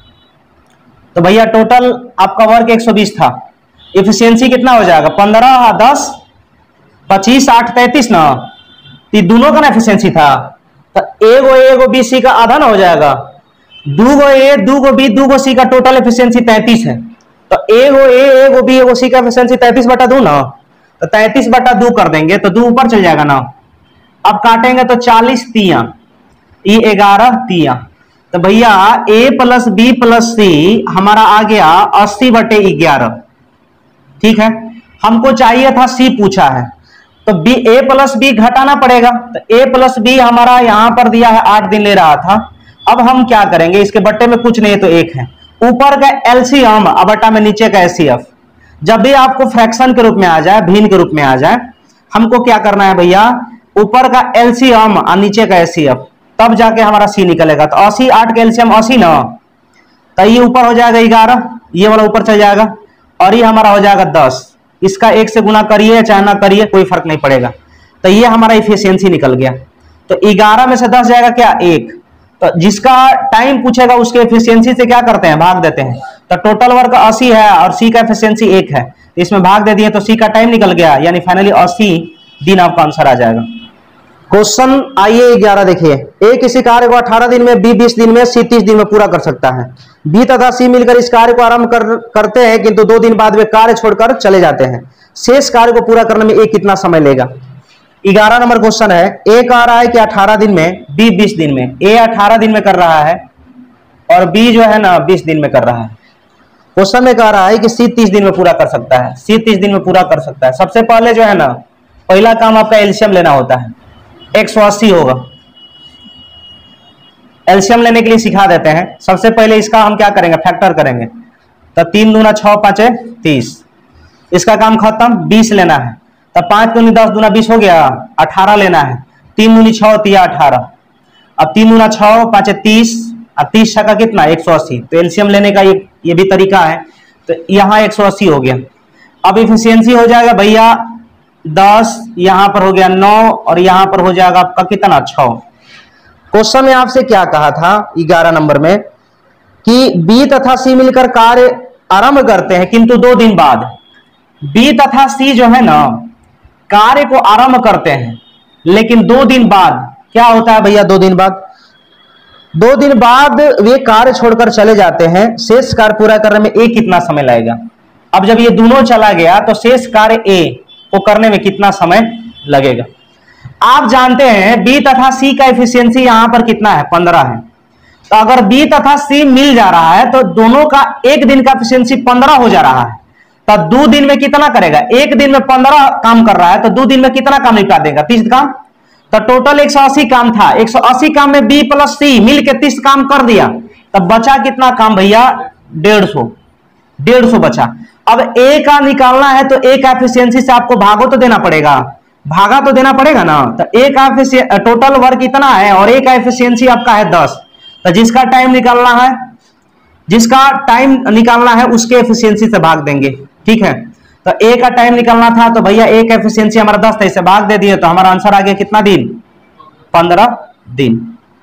तो भैया टोटल आपका वर्क 120 था। एफिशिएंसी कितना हो जाएगा? 15 10 25 8 33 ना। तो दोनों का ना एफिशिएंसी था, तो एगो बी सी का आधा ना हो जाएगा। दूगो ए दूगो बी दूगो सी का टोटल एफिशिएंसी 33 है, तो एगो ए एगो बी एगो सी का एफिशिएंसी 33/2 ना। तो 33/2 कर देंगे तो 2 ऊपर चल जाएगा ना। अब काटेंगे तो 40 तिया, ये 11 तिया। तो भैया A plus B plus C हमारा आ गया 80/11। ठीक है, हमको चाहिए था सी पूछा है, तो बी ए प्लस बी घटाना पड़ेगा। तो ए प्लस बी हमारा यहां पर दिया है 8 दिन ले रहा था। अब हम क्या करेंगे, इसके बट्टे में कुछ नहीं तो 1 है, ऊपर का एलसीएम और बट्टा में नीचे का एचसीएफ। जब भी आपको फ्रैक्शन के रूप में आ जाए, भिन्न के रूप में आ जाए, हमको क्या करना है भैया? ऊपर का एलसीएम और नीचे का एचसीएफ, तब जाके हमारा सी निकलेगा। तो 80 8 का एलसीएम 80 ना, तो ये ऊपर हो जाएगा 11, ये वाला ऊपर चल जाएगा, और ये हमारा हो जाएगा 10। इसका 1 से गुना करिए चाहे ना करिए कोई फर्क नहीं पड़ेगा। तो ये हमारा इफिशियंसी निकल गया। तो 11 में से 10 जाएगा क्या? 1। तो जिसका टाइम पूछेगा उसके एफिशिएंसी से क्या करते हैं? भाग देते हैं। तो टोटल वर्क 80 है और सी का एफिशिएंसी 1 है, इसमें भाग दे दिए तो सी का टाइम निकल गया, यानी फाइनली 80 दिन आपका आंसर आ जाएगा। क्वेश्चन आइए 11 देखिए। ए किसी कार्य को 18 दिन में, बी 20 दिन में, सी 30 दिन में पूरा कर सकता है। बी तथा सी मिलकर इस कार्य को आरंभ करते हैं, किंतु 2 दिन बाद वे कार्य छोड़कर चले जाते हैं। शेष कार्य को पूरा करने में ए कितना समय लेगा? 11 नंबर क्वेश्चन है। ए कह रहा है कि 18 दिन में, बी 20 दिन में। ए 18 दिन में कर रहा है और बी जो है ना 20 दिन में कर रहा है। क्वेश्चन में कह रहा है कि सी 30 दिन में पूरा कर सकता है। सी 30 दिन में पूरा कर सकता है। सबसे पहले जो है ना, पहला काम आपका एलसीएम लेना होता है। 180 होगा। एलसीएम लेने के लिए सिखा देते हैं। सबसे पहले इसका हम क्या करेंगे? फैक्टर करेंगे। तो 3 दूना 6 5 30, इसका काम खत्म। 20 लेना है, तो 5 दूनी 10 दूना 20 हो गया। 18 लेना है, 3 दूनी 6 तिया 18। अब 3 दूना 6 5 30, और 30 का कितना? 180। तो एलसीएम लेने का ये भी तरीका है। तो यहाँ 180 हो गया। अब इफिशियंसी हो जाएगा भैया 10, यहां पर हो गया 9 और यहां पर हो जाएगा आपका कितना 6। क्वेश्चन में आपसे क्या कहा था 11 नंबर में कि बी तथा सी मिलकर कार्य आरंभ करते हैं किंतु 2 दिन बाद। बी तथा सी जो है ना कार्य को आरंभ करते हैं लेकिन 2 दिन बाद क्या होता है भैया, 2 दिन बाद 2 दिन बाद वे कार्य छोड़कर चले जाते हैं। शेष कार्य पूरा करने में ए कितना समय लगेगा। अब जब ये दोनों चला गया तो शेष कार्य ए को करने में कितना समय लगेगा। आप जानते हैं बी तथा सी का एफिशिएंसी यहां पर कितना है, 15 है। तो अगर बी तथा सी मिल जा रहा है तो दोनों का एक दिन का एफिशिएंसी 15 हो जा रहा है। तो 2 दिन में कितना करेगा, एक दिन में 15 काम कर रहा है तो 2 दिन में कितना काम निपटा देगा, 30 काम। तो टोटल 180 काम था, 180 काम में बी प्लस सी मिलकर 30 काम कर दिया। तब बचा कितना काम भैया, 150 बचा। अब ए का निकालना है तो ए का एफिशिएंसी से आपको भागो तो देना पड़ेगा, भागा तो देना पड़ेगा ना। तो ए का टोटल वर्क इतना है और ए का एफिशिएंसी आपका है 10। तो जिसका टाइम निकालना है उसके एफिशिएंसी से भाग देंगे, ठीक है। तो ए का टाइम निकालना था तो भैया ए का एफिशिएंसी हमारा 10 था, इसे भाग दे दिए तो हमारा आंसर आ गया कितना दिन, 15 दिन।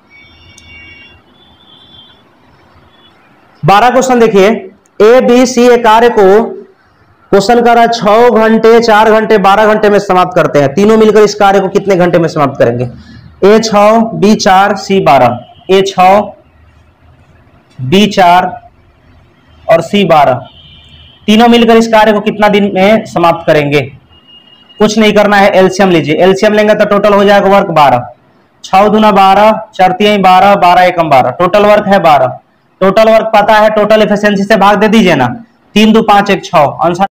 12 क्वेश्चन देखिए, ए बी सी ए कार्य को क्वेश्चन कर रहा है 6 घंटे 4 घंटे 12 घंटे में समाप्त करते हैं। तीनों मिलकर इस कार्य को कितने घंटे में समाप्त करेंगे। ए 6 बी 4 सी 12। ए 6 बी 4 और सी 12, तीनों मिलकर इस कार्य को कितना दिन में समाप्त करेंगे। कुछ नहीं करना है, एलसीएम लीजिए। एलसीएम लेंगे तो टोटल हो जाएगा वर्क 12। 6 दूना 12, 4 3 12, 12 1 12, टोटल वर्क है 12। टोटल वर्क पता है, टोटल एफिशिएंसी से भाग दे दीजिए ना, 3 2 5 1 6। आंसर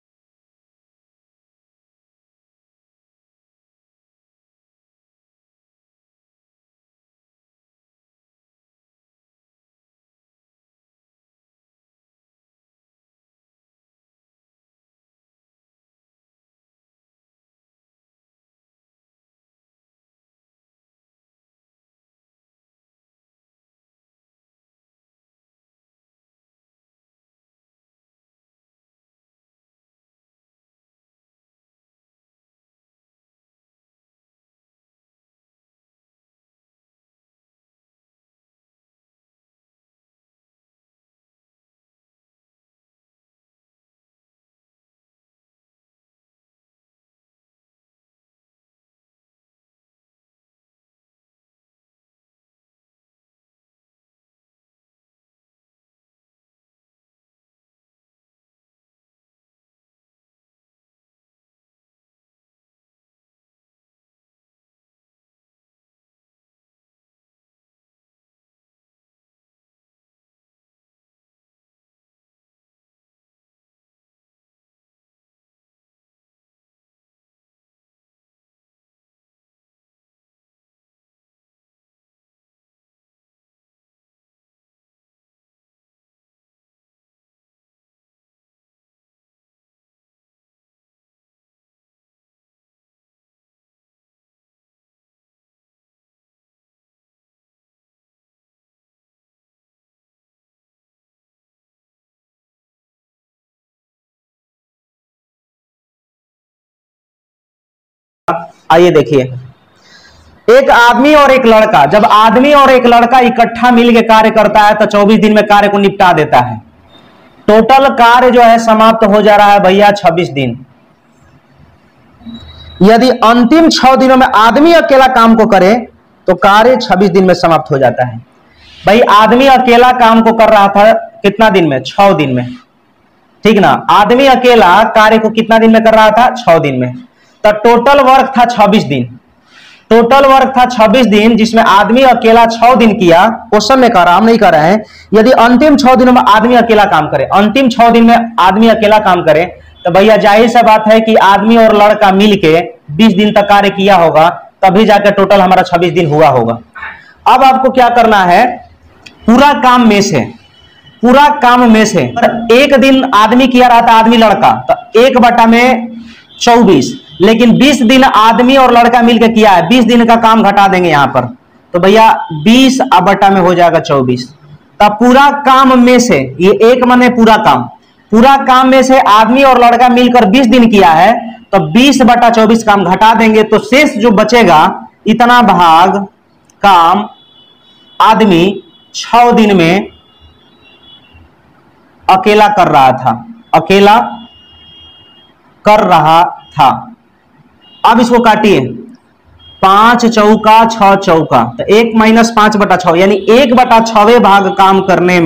आइए देखिए, एक आदमी और एक लड़का, जब आदमी और एक लड़का इकट्ठा मिलकर कार्य करता है तो 24 दिन में कार्य को निपटा देता है। टोटल कार्य जो है समाप्त हो जा रहा है भैया 26 दिन। यदि अंतिम 6 दिनों में आदमी अकेला काम को करे तो कार्य 26 दिन में समाप्त हो जाता है। भाई आदमी अकेला काम को कर रहा था कितना दिन में, 6 दिन में, ठीक ना। आदमी अकेला कार्य को कितना दिन में कर रहा था, 6 दिन में। तो टोटल वर्क था 26 दिन। टोटल वर्क था 26 दिन जिसमें आदमी अकेला 6 दिन किया। क्वेश्चन में कह रहा, हम नहीं कर रहे हैं। यदि अंतिम 6 दिनों में आदमी अकेला काम करे, अंतिम 6 दिन में आदमी अकेला काम करे तो भैया जाहिर सा बात है कि आदमी और लड़का मिलके 20 दिन तक कार्य किया होगा, तभी जाकर टोटल हमारा 26 दिन हुआ होगा। अब आपको क्या करना है, पूरा काम में से एक दिन आदमी किया रहा था, आदमी लड़का, तो 1/24, लेकिन 20 दिन आदमी और लड़का मिलकर किया है। 20 दिन का काम घटा देंगे यहां पर, तो भैया 20 बटा में हो जाएगा 24। तब पूरा काम में से, ये एक माने पूरा काम, पूरा काम में से आदमी और लड़का मिलकर 20 दिन किया है, तो 20/24 काम घटा देंगे तो शेष जो बचेगा इतना भाग काम आदमी 6 दिन में अकेला कर रहा था। अब इसको काटिए, 5 चौका 6 चौका, तो 1 - 5/6 यानी 1/6 भाग काम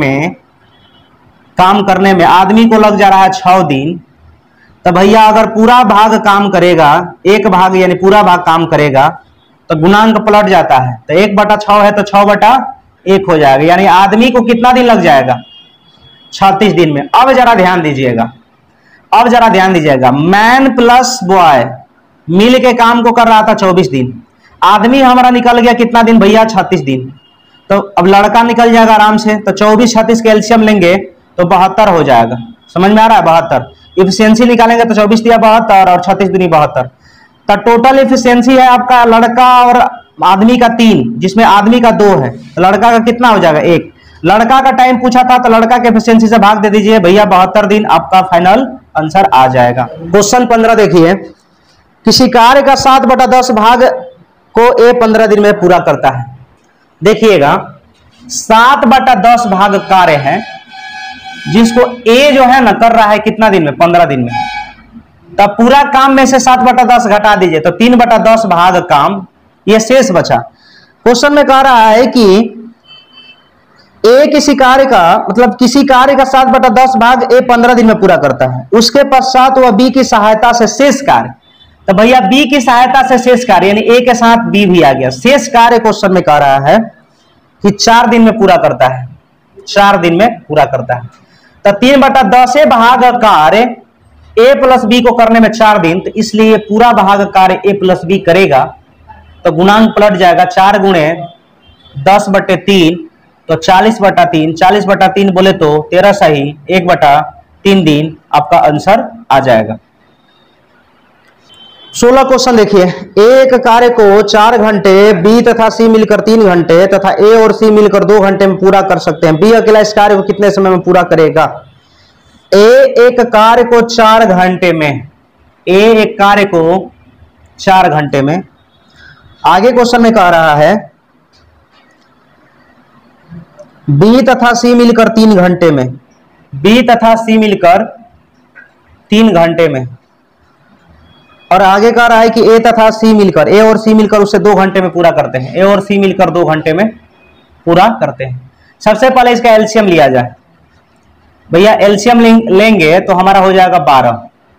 करने में आदमी को लग जा रहा है 6 दिन। तो भैया अगर पूरा भाग काम करेगा, एक भाग यानी पूरा भाग काम करेगा, तो गुणांक पलट जाता है। तो 1/6 है तो 6/1 हो जाएगा, यानी आदमी को कितना दिन लग जाएगा? 36 दिन में। अब जरा ध्यान दीजिएगा, मैन प्लस बॉय मिल के काम को कर रहा था 24 दिन, आदमी हमारा निकल गया कितना दिन भैया? 36 दिन। तो अब लड़का निकल जाएगा आराम से, तो 24-36 के एलसीएम लेंगे तो 72 हो जाएगा। समझ में आ रहा है? 72 इफिशियंसी निकालेंगे तो 24 दिया 72 और 36 दूनी 72। तो टोटल इफिशियंसी है आपका लड़का और आदमी का 3, जिसमें आदमी का 2 है, तो लड़का का कितना हो जाएगा? 1। लड़का का टाइम पूछा था तो लड़का के एफिशिएंसी से भाग दे दीजिए भैया, 72 दिन आपका फाइनल आंसर आ जाएगा। क्वेश्चन 15 देखिए, किसी कार्य का 7/10 भाग को ए 15 दिन में पूरा करता है। देखिएगा 7/10 भाग कार्य है जिसको ए जो है ना कर रहा है कितना दिन में? 15 दिन में। तब पूरा काम में से 7/10 घटा दीजिए तो 3/10 भाग काम, ये शेष बचा। क्वेश्चन में कह रहा है कि ए किसी कार्य का मतलब किसी कार्य का 7/10 भाग ए 15 दिन में पूरा करता है, उसके पश्चात वह बी की सहायता से शेष कार्य, तो भैया बी की सहायता से शेष कार्य यानी ए के साथ बी भी आ गया। शेष कार्य क्वेश्चन में कह रहा है कि 4 दिन में पूरा करता है, 4 दिन में पूरा करता है। तो 3/10 भाग कार्य ए प्लस बी को करने में 4 दिन, तो इसलिए पूरा भाग कार्य ए प्लस बी करेगा। तो गुणांक पलट जाएगा, 4 × 10/3 तो 40/3, 40/3 बोले तो 13 सही 1/3 दिन आपका आंसर आ जाएगा। 16 क्वेश्चन देखिए, एक कार्य को 4 घंटे बी तथा सी मिलकर 3 घंटे तथा ए और सी मिलकर 2 घंटे में पूरा कर सकते हैं। बी अकेला इस कार्य को कितने समय में पूरा करेगा? ए एक कार्य को 4 घंटे में, ए एक कार्य को 4 घंटे में। आगे क्वेश्चन में कह रहा है बी तथा सी मिलकर 3 घंटे में, बी तथा सी मिलकर 3 घंटे में, और आगे कह रहा है कि ए तथा सी मिलकर, ए और सी मिलकर उसे 2 घंटे में पूरा करते हैं। ए और सी मिलकर 2 घंटे में पूरा करते हैं। सबसे पहले इसका एलसीएम लिया जाए भैया, एलसीएम लेंगे तो हमारा हो जाएगा 12,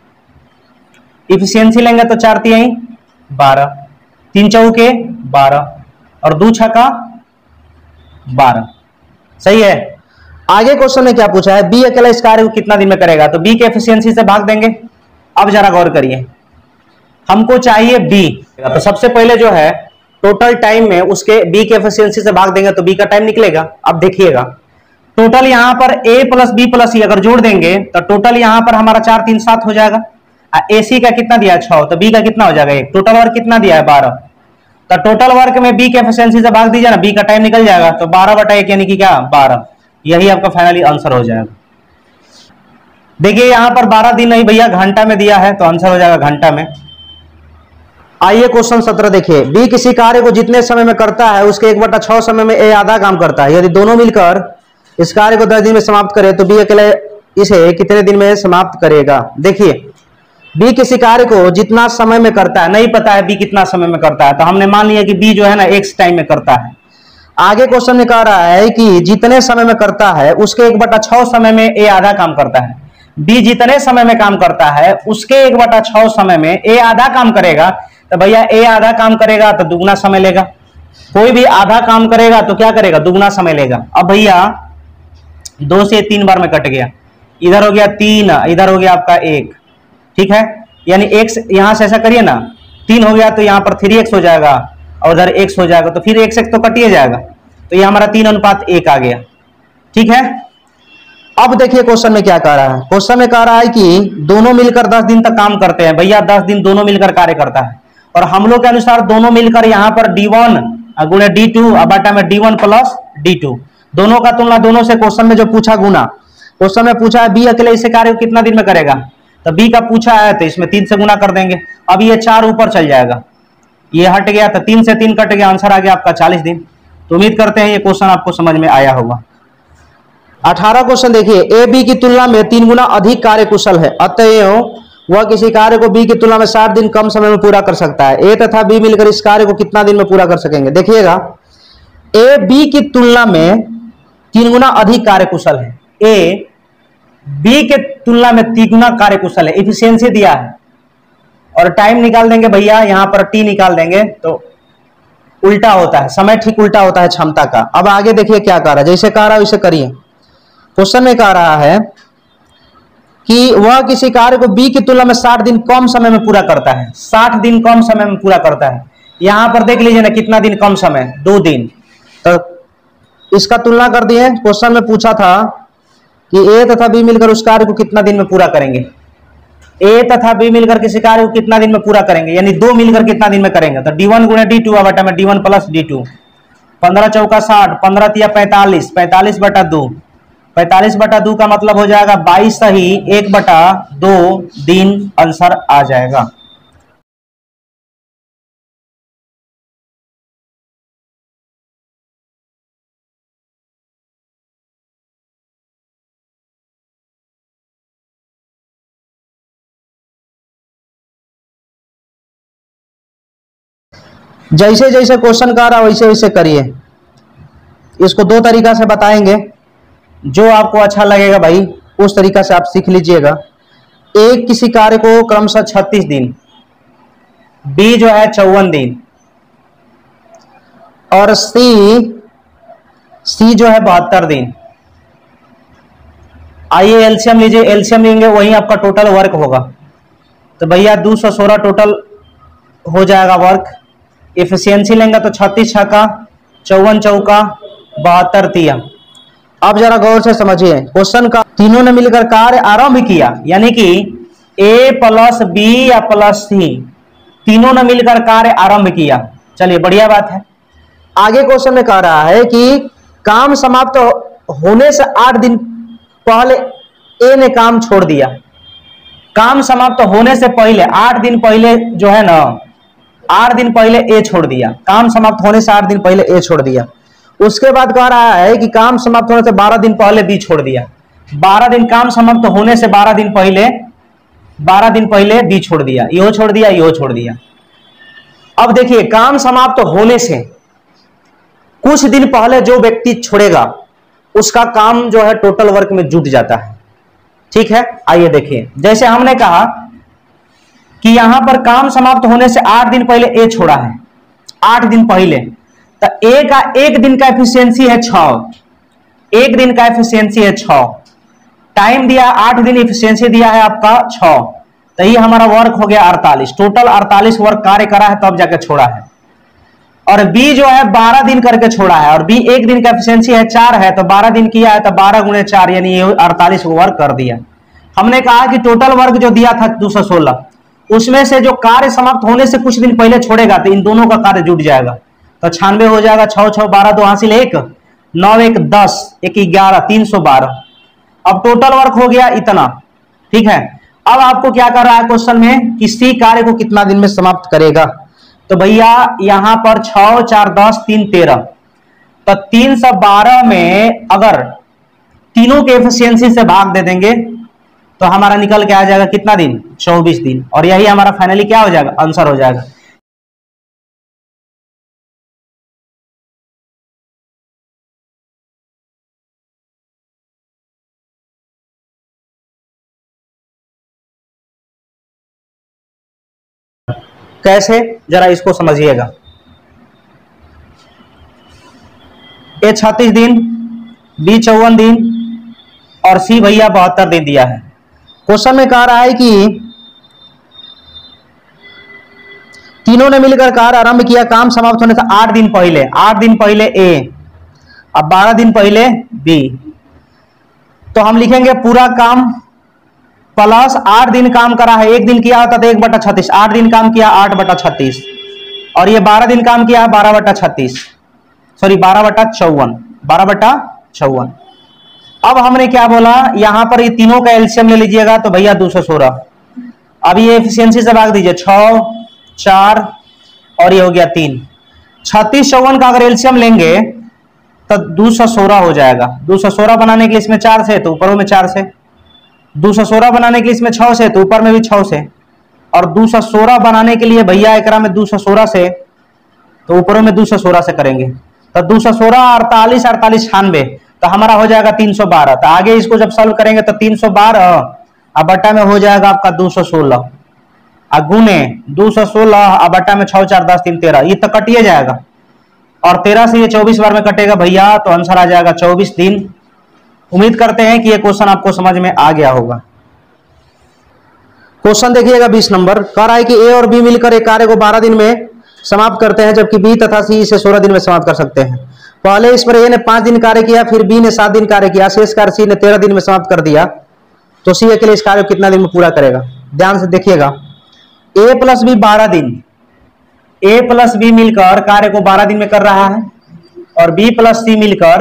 इफिशियंसी लेंगे तो 4 तिहाई 12, 3 चौके 12 और 2 छक्का 12। सही है। आगे क्वेश्चन में क्या पूछा है? बी अकेला इस कार्य को कितना दिन में करेगा, तो बी के एफिशिएंसी से भाग देंगे। अब जरा गौर करिए, हमको चाहिए बी, तो सबसे पहले जो है टोटल टाइम में उसके बी के एफिशिएंसी से भाग देंगे तो बी का टाइम निकलेगा। अब देखिएगा टोटल यहां पर A plus B plus C अगर जोड़ देंगे तो टोटल यहां पर हमारा 4 3 7 हो जाएगा। एसी का कितना दिया है? 6, तो बी का कितना हो जाएगा? 1। टोटल वर्क कितना दिया है? 12। तो टोटल वर्क में बी के एफिशिएंसी से भाग दीजिए ना, बी का टाइम निकल जाएगा। तो 12/1 यानी कि क्या? 12। यही आपका फाइनली आंसर हो जाएगा। देखिए यहां पर 12 दिन नहीं भैया, घंटा में दिया है, तो आंसर हो जाएगा घंटा में। आइए क्वेश्चन 17 देखिए, बी किसी कार्य को जितने समय में करता है उसके 1/6 समय में ए आधा काम करता है। यदि दोनों मिलकर इस कार्य को 10 दिन में समाप्त करे तो बी अकेले इसे कितने दिन में समाप्त करेगा? देखिए बी किसी कार्य को जितना समय में करता है, नहीं पता है बी कितना समय में करता है, तो हमने मान लिया कि बी जो है ना एक्स टाइम में करता है। आगे क्वेश्चन में कह रहा है कि जितने समय में करता है उसके 1/6 समय में ए आधा काम करता है। बी जितने समय में काम करता है उसके 1/6 समय में ए आधा काम करेगा, तो भैया ए आधा काम करेगा तो दुगना समय लेगा। कोई भी आधा काम करेगा तो क्या करेगा? दुगना समय लेगा। अब भैया 2 से 3 बार में कट गया, इधर हो गया 3, इधर हो गया आपका 1, ठीक है। यानी x यहां से ऐसा करिए ना, 3 हो गया तो यहाँ पर 3x हो जाएगा और उधर x हो जाएगा, तो फिर x तो कटिए जाएगा, तो ये हमारा 3:1 आ गया, ठीक है। अब देखिए क्वेश्चन में क्या कह रहा है। क्वेश्चन में कह रहा है कि दोनों मिलकर 10 दिन तक काम करते हैं। भैया 10 दिन दोनों मिलकर कार्य करता है, और हम लोग के अनुसार दोनों मिलकर यहाँ पर D1 गुणे D2 बटा में D1 प्लस D2, दोनों का तुलना, दोनों से क्वेश्चन में जो पूछा गुना, क्वेश्चन में पूछा है बी अकेले इसे कार्य को कितना दिन में करेगा, तो बी का पूछा है तो इसमें 3 से गुना कर देंगे। अब ये 4 ऊपर चल जाएगा, ये हट गया तो 3 से 3 कट गया, आंसर आ गया आपका 40 दिन। तो उम्मीद करते हैं ये क्वेश्चन आपको समझ में आया होगा। 18 क्वेश्चन देखिए, ए बी की तुलना में 3 गुना अधिक कार्य कुशल है, अतएव वह किसी कार्य को बी की तुलना में 60 दिन कम समय में पूरा कर सकता है। ए तथा बी मिलकर इस कार्य को कितना दिन में पूरा कर सकेंगे। देखिएगा, ए बी की तुलना में 3 गुना अधिक कार्य कुशल है, ए बी के तुलना में 3 गुना कार्य कुशल है, इफिशियंसी दिया है और टाइम निकाल देंगे भैया, यहां पर टी निकाल देंगे तो उल्टा होता है, समय ठीक उल्टा होता है क्षमता का। अब आगे देखिए क्या कह रहा है, जैसे कह रहा है वैसे करिए। क्वेश्चन में कह रहा है कि वह किसी कार्य को बी की तुलना में 60 दिन कम समय में पूरा करता है, 60 दिन कम समय में पूरा करता है। यहां पर देख लीजिए ना कितना दिन कम समय, 2 दिन। तो इसका तुलना कर दिए। क्वेश्चन में पूछा था कि ए तथा बी मिलकर उस कार्य को कितना दिन में पूरा करेंगे। ए तथा बी मिलकर किसी कार्य को कितना दिन में पूरा करेंगे, यानी 2 मिलकर कितना दिन में करेंगे। तो D1 गुणे D2 बटा में D1 प्लस D2, 15 चौका 60, 15 तिया 45, 45 बटा 2, 45 बटा 2 का मतलब हो जाएगा 22 सही 1 बटा 2 दिन, आंसर आ जाएगा। जैसे जैसे क्वेश्चन कर रहा वैसे वैसे करिए। इसको 2 तरीका से बताएंगे, जो आपको अच्छा लगेगा भाई उस तरीका से आप सीख लीजिएगा। एक किसी कार्य को क्रमशः 36 दिन, बी जो है 54 दिन और सी जो है 72 दिन। आइए एलसीएम लीजिए, एलसीएम लेंगे वही आपका टोटल वर्क होगा। तो भैया 216 टोटल हो जाएगा वर्क। इफिशियंसी लेंगे तो 36 छक्का 54 चौका 72 तिया। अब जरा गौर से समझिए क्वेश्चन का, तीनों ने मिलकर कार्य आरंभ किया, यानी कि ए प्लस बी या प्लस सी तीनों ने मिलकर कार्य आरंभ किया। चलिए बढ़िया बात है। आगे क्वेश्चन में कह रहा है कि काम समाप्त होने से 8 दिन पहले ए ने काम छोड़ दिया। काम समाप्त होने से पहले 8 दिन पहले जो है ना, 8 दिन पहले ए छोड़ दिया। काम समाप्त होने से 8 दिन पहले ए छोड़ दिया। उसके बाद कह रहा है कि काम समाप्त होने से 12 दिन पहले बी छोड़ दिया। 12 दिन, काम समाप्त होने से 12 दिन पहले बी छोड़ दिया, यो छोड़ दिया, यो छोड़ दिया। अब देखिए, काम समाप्त होने से कुछ दिन पहले जो व्यक्ति छोड़ेगा उसका काम जो है टोटल वर्क में जुट जाता है। ठीक है, आइए देखिए, जैसे हमने कहा कि यहां पर काम समाप्त होने से 8 दिन पहले ए छोड़ा है, 8 दिन पहले, तो ए का 1 दिन का एफिशिएंसी है 6, 1 दिन का एफिशिएंसी है 6, टाइम दिया 8 दिन, एफिशिएंसी दिया है आपका 6, तो ये हमारा वर्क हो गया 48। टोटल 48 वर्क कार्य करा है तब जाके छोड़ा है। और बी जो है 12 दिन करके छोड़ा है, और बी 1 दिन का एफिशिएंसी है 4 है, तो 12 दिन किया है तो 12 गुणे 4 यानी 48 वर्क कर दिया। हमने कहा कि टोटल वर्क जो दिया था 216, उसमें से जो कार्य समाप्त होने से कुछ दिन पहले छोड़ेगा तो इन दोनों का कार्य जुट जाएगा। तो 96 हो जाएगा, 6 6 12 2 हासिल 1, 9 1 10 1 11 312। अब टोटल वर्क हो गया इतना। ठीक है, अब आपको क्या कर रहा है क्वेश्चन में, किसी कार्य को कितना दिन में समाप्त करेगा। तो भैया यहां पर 6 4 10 3 13, तो 312 में अगर तीनों के एफिशिएंसी से भाग दे देंगे तो हमारा निकल के आ जाएगा कितना दिन, 24 दिन। और यही हमारा फाइनली क्या हो जाएगा, आंसर हो जाएगा। कैसे, जरा इसको समझिएगा। ए 36 दिन, बी 54 दिन और सी भैया 72 दिन दिया है। क्वेश्चन में कह रहा है कि तीनों ने मिलकर कार्य आरंभ किया, काम समाप्त होने से 8 दिन पहले, 8 दिन पहले ए, अब 12 दिन पहले बी। तो हम लिखेंगे पूरा काम प्लस 8 दिन काम करा है, 1 दिन किया होता तो 1/36, 8 दिन काम किया 8/36, और ये 12 दिन काम किया 12/36, सॉरी 12/54, 12/54। अब हमने क्या बोला, यहां पर ये तीनों का एलसीएम ले लीजिएगा तो भैया 216। अब ये एफिशिएंसी से भाग दीजिए, 6 4 और ये हो गया 3। 36 54 का अगर एलसीएम लेंगे तो 216 हो जाएगा। 216 बनाने के लिए इसमें 4 से तो ऊपर में 4 से, 216 बनाने के लिए इसमें 6 से तो ऊपर में भी 6 से, और 216 बनाने के लिए भैया एकरा में 216 से तो ऊपर में 216 से करेंगे तो 216 48 48 96 तो हमारा हो जाएगा 312। तो आगे इसको जब सॉल्व करेंगे तो 312 अब बट्टा में हो जाएगा आपका 216 गुने 216 अब बट्टा में 6 4 10 3 13, ये तो कटिए जाएगा और 13 से ये 24 बार में कटेगा भैया, तो आंसर आ जाएगा 24 दिन। उम्मीद करते हैं कि ये क्वेश्चन आपको समझ में आ गया होगा। क्वेश्चन देखिएगा 20 नंबर, कह रहा है कि ए और बी मिलकर एक कार्य को 12 दिन में समाप्त करते हैं जबकि बी तथा सी इसे 16 दिन में समाप्त कर सकते हैं। पहले इस पर ए ने 5 दिन कार्य किया, फिर बी ने 7 दिन कार्य किया, शेष कार्य सी ने 13 दिन में समाप्त कर दिया, तो सी अकेले इस कार्य को कितना दिन में पूरा करेगा। ध्यान से देखिएगा, ए प्लस बी 12 दिन, ए प्लस बी मिलकर कार्य को 12 दिन में कर रहा है और बी प्लस सी मिलकर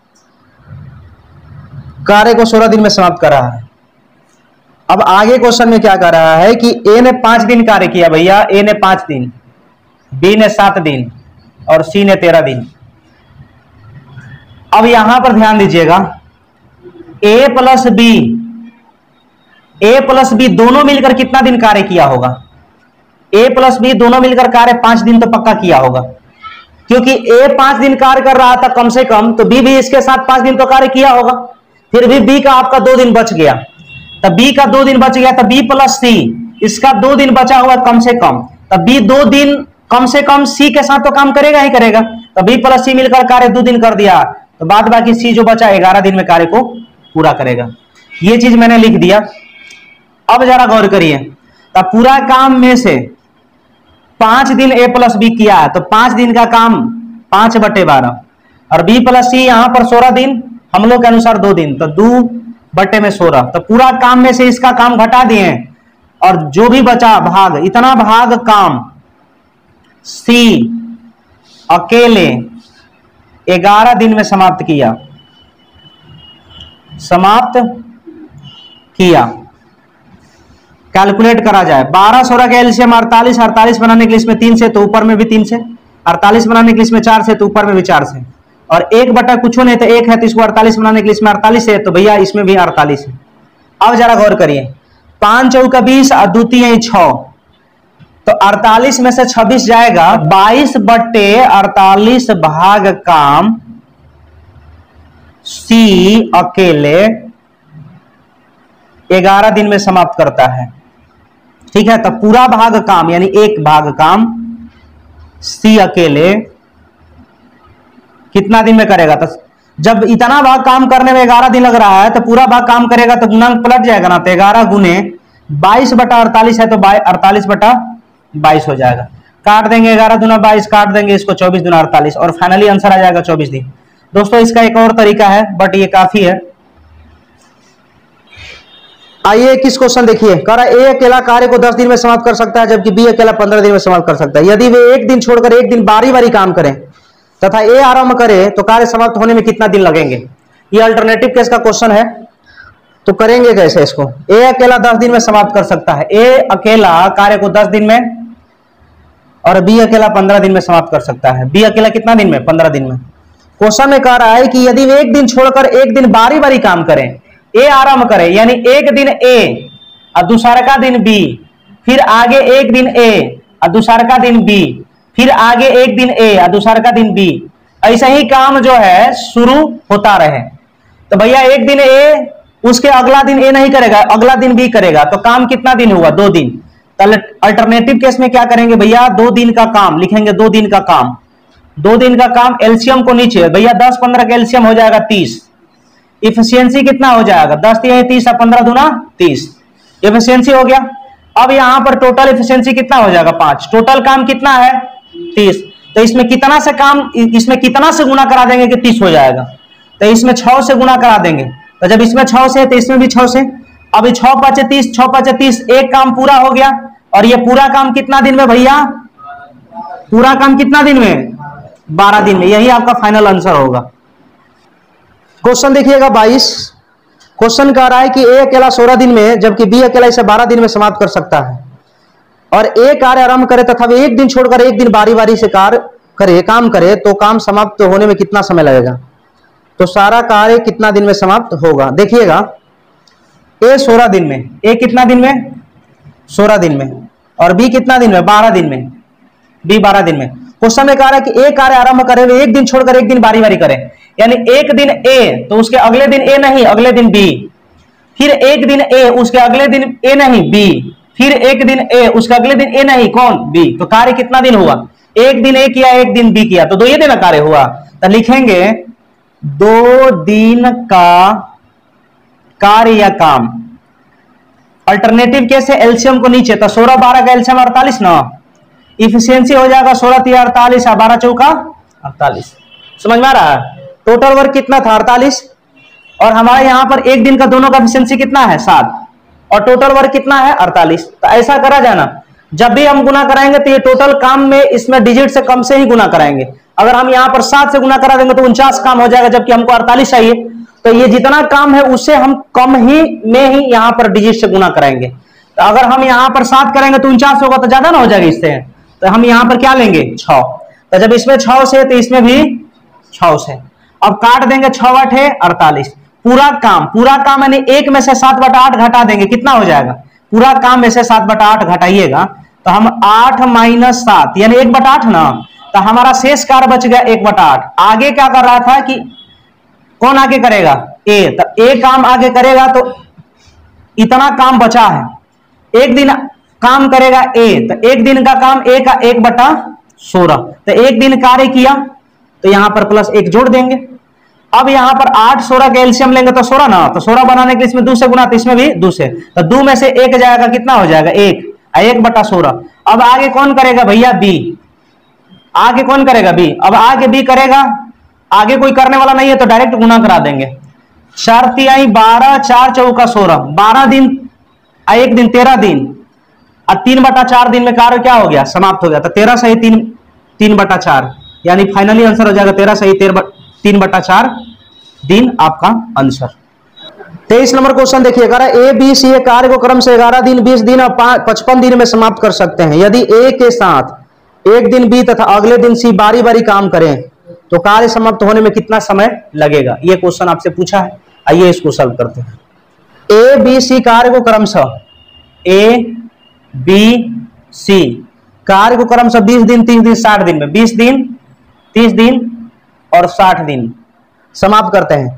कार्य को 16 दिन में समाप्त कर रहा है। अब आगे क्वेश्चन में क्या कर रहा है कि ए ने 5 दिन कार्य किया भैया, ए ने 5 दिन, बी ने 7 दिन और सी ने 13 दिन। अब यहां पर ध्यान दीजिएगा, ए प्लस बी दोनों मिलकर कितना दिन कार्य किया होगा। ए प्लस बी दोनों मिलकर कार्य 5 दिन तो पक्का किया होगा, क्योंकि ए 5 दिन कार्य कर रहा था कम से कम, तो बी भी इसके साथ 5 दिन तो कार्य किया होगा। फिर भी बी का आपका 2 दिन बच गया, तब बी का 2 दिन बच गया, तब बी प्लस सी इसका 2 दिन बचा हुआ कम से कम, तब बी 2 दिन कम से कम सी के साथ तो काम करेगा ही करेगा। तो बी प्लस सी मिलकर कार्य 2 दिन कर दिया, तो बाद बाकी सी जो बचा 11 दिन में कार्य को पूरा करेगा। ये चीज मैंने लिख दिया। अब जरा गौर करिए, तब पूरा काम में से 5 दिन ए प्लस बी किया है, तो 5 दिन का काम 5/12 और बी प्लस सी यहां पर 16 दिन, हम लोग के अनुसार 2 दिन, तो 2/16, तो पूरा काम में से इसका काम घटा दिए और जो भी बचा भाग, इतना भाग काम सी अकेले 11 दिन में समाप्त किया। कैलकुलेट करा जाए, 12 16 का एलसीएम 48, 48 बनाने के लिए इसमें 3 से तो ऊपर में भी 3 से, 48 बनाने के लिए इसमें 4 से तो ऊपर में भी 4 से, और 1 कुछ नहीं तो 1 है, तो इसको 48 बनाने के लिए इसमें 48 है, तो भैया इसमें भी 48 है। अब जरा गौर करिए, 5 चौका 20 और द्वितीय 6, तो 48 में से 26 जाएगा, 22/48 भाग काम सी अकेले 11 दिन में समाप्त करता है। ठीक है, तो पूरा भाग काम यानी 1 भाग काम सी अकेले कितना दिन में करेगा। तो जब इतना भाग काम करने में 11 दिन लग रहा है, तो पूरा भाग काम करेगा तो गुणांक पलट जाएगा ना, तो 11 गुने 22/48 है तो 48/22 हो जाएगा। काट देंगे 11 दूना 22, काट देंगे इसको 24 दूना 48 और फाइनली आंसर आ जाएगा 24 दिन। दोस्तों इसका एक और तरीका है बट ये काफी है। आइए किस क्वेश्चन देखिए, कह रहा है ए अकेला कार्य को 10 दिन में समाप्त कर सकता है जबकि बी अकेला 15 दिन में समाप्त कर सकता है। यदि वे एक दिन छोड़कर एक दिन बारी बारी काम करें तथा ए आरंभ करे तो कार्य समाप्त होने में कितना दिन लगेंगे। ये अल्टरनेटिव केस का क्वेश्चन है, तो करेंगे कैसे इसको। ए अकेला 10 दिन में समाप्त कर सकता है, ए अकेला कार्य को 10 दिन में और बी अकेला 15 दिन में समाप्त कर सकता है। बी अकेला कितना दिन में, 15 दिन में। क्वेश्चन में कह रहा है कि यदि वे एक दिन छोड़कर एक दिन बारी बारी काम करें, ए आरंभ करे यानी एक दिन ए और दूसरा का दिन बी, फिर आगे एक दिन ए और दूसरा का दिन बी, फिर आगे एक दिन ए और दूसरा का दिन बी, ऐसा ही काम जो है शुरू होता रहे। तो भैया एक दिन ए, उसके अगला दिन ए नहीं करेगा, अगला दिन बी करेगा, तो काम कितना दिन हुआ, 2 दिन। तो अल्टरनेटिव केस में क्या करेंगे भैया, 2 दिन का काम लिखेंगे, 2 दिन का काम, 2 दिन का काम। एलसीएम को नीचे भैया 10 15 का एलसीएम हो जाएगा 30। इफिशियंसी कितना हो जाएगा, 10 3 30 और 15 दूना 30, इफिशियंसी हो गया। अब यहां पर टोटल इफिशियंसी कितना हो जाएगा, 5। टोटल काम कितना है, 30। तो इसमें कितना से काम, इसमें कितना से गुना करा देंगे कि 30 हो जाएगा, तो इसमें 6 से गुना करा देंगे। तो जब इसमें 6 से तो इसमें भी 6 से, अभी 6 5 30, 6 5 30, एक काम पूरा हो गया। और ये पूरा काम कितना दिन में भैया, पूरा काम कितना दिन में, 12 दिन में। यही आपका फाइनल आंसर होगा। क्वेश्चन देखिएगा 22। क्वेश्चन कह रहा है कि ए अकेला 16 दिन में जबकि बी अकेला इसे 12 दिन में समाप्त कर सकता है, और ए कार्य आरंभ करे तथा वे एक दिन छोड़कर एक दिन बारी बारी से कार्य करे काम करे तो काम समाप्त होने में कितना समय लगेगा। तो सारा कार्य कितना दिन में समाप्त होगा। देखिएगा ए 16 दिन में, ए कितना दिन में 16 दिन में, और बी कितना दिन में 12 दिन में, बी 12 दिन में। क्वेश्चन में कह रहा है कि ए कार्य आरंभ करे वे एक दिन छोड़कर एक दिन बारी बारी करे, यानी एक दिन ए तो उसके अगले दिन ए नहीं अगले दिन बी, फिर एक दिन ए उसके अगले दिन ए नहीं बी, फिर एक दिन ए उसके अगले दिन ए नहीं कौन बी। तो कार्य कितना दिन हुआ, एक दिन ए किया एक दिन बी किया, तो 2 ही दिन कार्य हुआ। तो लिखेंगे 2 दिन का कार्य या काम। अल्टरनेटिव कैसे, एलसीएम को नीचे, तो 16 12 का एलसीएम 48 ना, इफिशियंसी हो जाएगा 16 3 48 12 चौका 48। समझ में आ रहा है। टोटल वर्क कितना था 48, और हमारे यहां पर एक दिन का दोनों का एफिशिएंसी कितना है 7, और टोटल वर्क कितना है 48। तो ऐसा करा जाना, जब भी हम गुना कराएंगे तो ये टोटल काम में इसमें डिजिट से कम से ही गुना कराएंगे। अगर हम यहाँ पर 7 से गुना करा देंगे तो 49 काम हो जाएगा, जबकि हमको 48 चाहिए। तो ये जितना काम है उससे हम कम ही में ही यहाँ पर डिजिट से गुना कराएंगे। तो अगर हम यहाँ पर 7 करेंगे तो 49 होगा, तो ज्यादा ना हो जाएगा इससे। तो हम यहाँ पर क्या लेंगे 6। तो जब इसमें 6 से तो इसमें भी 6 से। अब काट देंगे 6 8 48। पूरा काम यानी 1 में से 7/8 घटा देंगे, कितना हो जाएगा, पूरा काम में से 7/8 घटाइएगा तो हम 8 - 7 यानी 1/8 ना। तो हमारा शेष कार्य बच गया 1/8। आगे क्या कर रहा था कि कौन आगे करेगा, ए। तो ए काम आगे करेगा, तो इतना काम बचा है, एक दिन काम करेगा ए, तो एक दिन का काम ए का 1/16। तो एक दिन कार्य किया तो यहां पर +1 जोड़ देंगे। अब यहां पर 8 16 का एलसीएम लेंगे तो 16 ना, तो 16 बनाने के लिए इसमें 2 से गुना, तो इसमें भी 2 से, तो 2 में से 1 जाएगा, कितना हो जाएगा 1, 1/16। अब आगे कौन करेगा भैया, बी। आगे कौन करेगा, बी। अब आगे बी करेगा, आगे कोई करने वाला नहीं है तो डायरेक्ट गुना करा देंगे। 4 × 12 4 चौका 16, 12 दिन 1 दिन 13 दिन, और 3/4 दिन में कार्य क्या हो गया, समाप्त हो गया। तो 13 सही 3/4, यानी फाइनली आंसर हो जाएगा 13 सही 3/4 दिन आपका आंसर। 23 नंबर क्वेश्चन देखिएगा, ए बी सी ए कार्य को क्रम से 11 दिन 20 दिन और 55 दिन में समाप्त कर सकते हैं। यदि ए के साथ एक दिन बी तथा अगले दिन सी बारी बारी काम करें तो कार्य समाप्त होने में कितना समय लगेगा। यह क्वेश्चन आपसे पूछा है, आइए इसको सॉल्व करते हैं। ए बी सी कार्य को क्रमशः ए बी सी कार्य को क्रमशः 20 दिन 30 दिन 60 दिन में, 20 दिन 30 दिन और 60 दिन समाप्त करते हैं।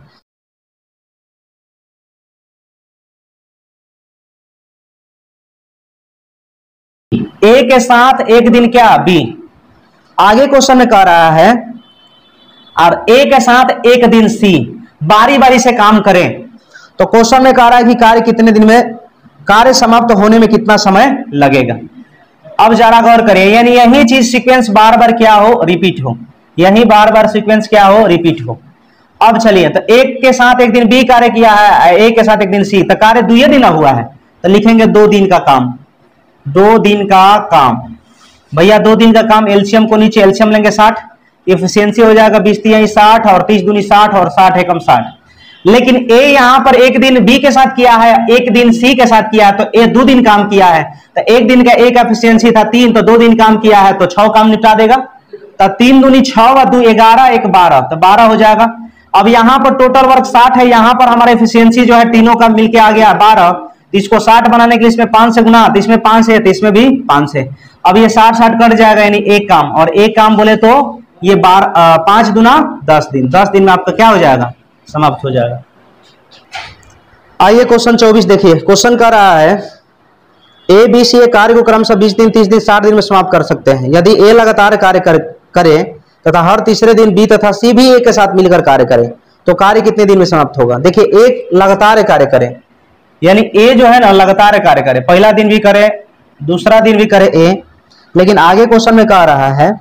ए के साथ एक दिन क्या, बी। आगे क्वेश्चन में कह रहा है, और ए के साथ एक दिन सी बारी बारी से काम करें तो क्वेश्चन में कह रहा है कि कार्य कितने दिन में, कार्य समाप्त होने में कितना समय लगेगा। अब जरा गौर करें, यानी यही चीज सीक्वेंस बार बार क्या हो, रिपीट हो, यही बार बार सीक्वेंस क्या हो, रिपीट हो। अब चलिए, तो एक के साथ एक दिन बी कार्य किया है, एक के साथ एक दिन सी, तो कार्य 2 दिन हुआ है, तो लिखेंगे 2 दिन का काम। 2 दिन का काम भैया, 2 दिन का काम, एलसीएम को नीचे, एलसीएम लेंगे 60, एफिशिएंसी हो जाएगा 20 × 60 और 30 × 60 और 60 एकम 60। लेकिन ए यहां पर एक दिन बी के साथ किया है, एक दिन सी के साथ किया है, तो ए 2 दिन काम किया है। तो एक दिन का एक एफिशिएंसी था 3, तो 2 दिन काम किया है तो 6 काम निपटा देगा। तो 3 दूनी 6 और 2 11 1 12, तो 12 हो जाएगा। अब यहां पर टोटल वर्क 60 है, यहां पर हमारा एफिशिएंसी जो है तीनों का मिलके आ गया 12। इसको 60 बनाने के लिए इसमें 5 से गुना, तो इसमें 5 है तो इसमें भी 5 है। अब ये 60 कट जाएगा, यानी एक काम, और एक काम बोले तो ये 5 दूना 10 दिन, 10 दिन में आपका क्या हो जाएगा, समाप्त हो जाएगा। आइए क्वेश्चन 24 देखिए। क्वेश्चन कर रहा है, ए बी सी ए कार्य को क्रमशः 20 दिन 30 दिन 60 दिन में समाप्त कर सकते हैं। यदि ए लगातार कार्य करे तथा हर तीसरे दिन बी तथा सी भी ए के साथ मिलकर कार्य करे तो कार्य कितने दिन में समाप्त होगा। देखिए, एक लगातार कार्य करे, यानी ए जो है ना लगातार कार्य करे, पहला दिन भी करे दूसरा दिन भी करे ए, लेकिन आगे क्वेश्चन में कह रहा है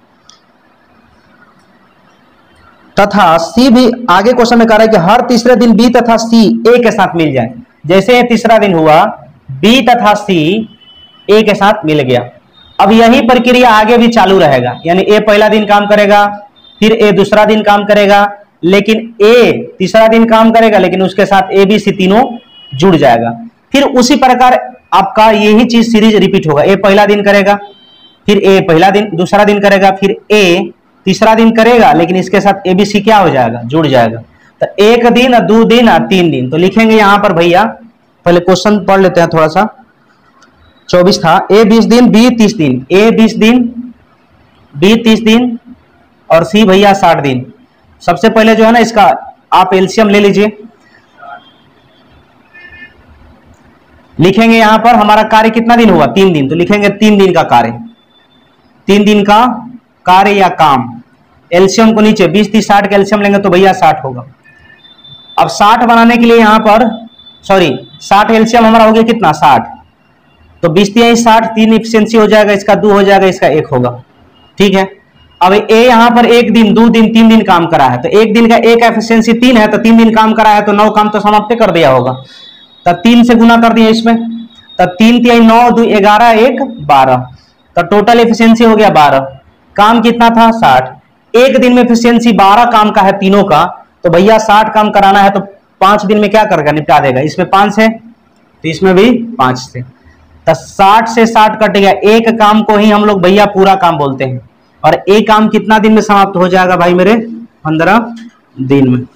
तथा सी भी, आगे क्वेश्चन में कह रहा है कि हर तीसरे दिन बी तथा सी ए के साथ मिल जाए। जैसे तीसरा दिन हुआ, बी तथा सी ए के साथ मिल गया। अब यही प्रक्रिया आगे भी चालू रहेगा, यानी ए पहला दिन काम करेगा, फिर ए दूसरा दिन काम करेगा, लेकिन ए तीसरा दिन काम करेगा, लेकिन उसके साथ ए बी सी तीनों जुड़ जाएगा। फिर उसी प्रकार आपका यही चीज सीरीज रिपीट होगा। ए पहला दिन करेगा, फिर ए पहला दिन दूसरा दिन करेगा, फिर ए तीसरा दिन करेगा, लेकिन इसके साथ ए बी सी क्या हो जाएगा, जुड़ जाएगा। तो एक दिन, दो दिन और तीन दिन। तो लिखेंगे यहां पर भैया, पहले क्वेश्चन पढ़ लेते हैं थोड़ा सा। 24 था, ए 20 दिन, बी 30 दिन, ए 20 दिन, बी 30 दिन और सी भैया 60 दिन। सबसे पहले जो है ना इसका आप एलसीएम ले लीजिए। लिखेंगे यहां पर हमारा कार्य कितना दिन हुआ, 3 दिन। तो लिखेंगे 3 दिन का कार्य, 3 दिन का कार्य या काम। एलसीएम को नीचे 20 30 60 का एलसीएम लेंगे तो भैया 60 होगा। अब 60 बनाने के लिए यहां पर 60 एलसीएम हमारा हो गया कितना, 60। तो 20 3 60, 3 इफिशियंसी हो जाएगा, इसका 2 हो जाएगा, इसका 1 होगा। ठीक है। अब ए यहां पर 1 दिन, 2 दिन, 3 दिन काम करा है, तो 1 दिन का 1 एफिशिएंसी 3 है, तो 3 दिन काम करा है तो 9 काम तो समाप्त कर दिया होगा। तो 3 से गुना कर दिया इसमें, तो 3 3 9 2 11 1 12, तो टोटल एफिशिएंसी हो गया 12। काम कितना था, 60। एक दिन में एफिशिएंसी 12 काम का है तीनों का, तो भैया 60 काम कराना है तो 5 दिन में क्या करेगा, निपटा देगा। इसमें 5 है तो इसमें भी 5 से, तो 60 से 60 कट गया। एक काम को ही हम लोग भैया पूरा काम बोलते हैं। और एक काम कितना दिन में समाप्त हो जाएगा भाई मेरे, 15 दिन में।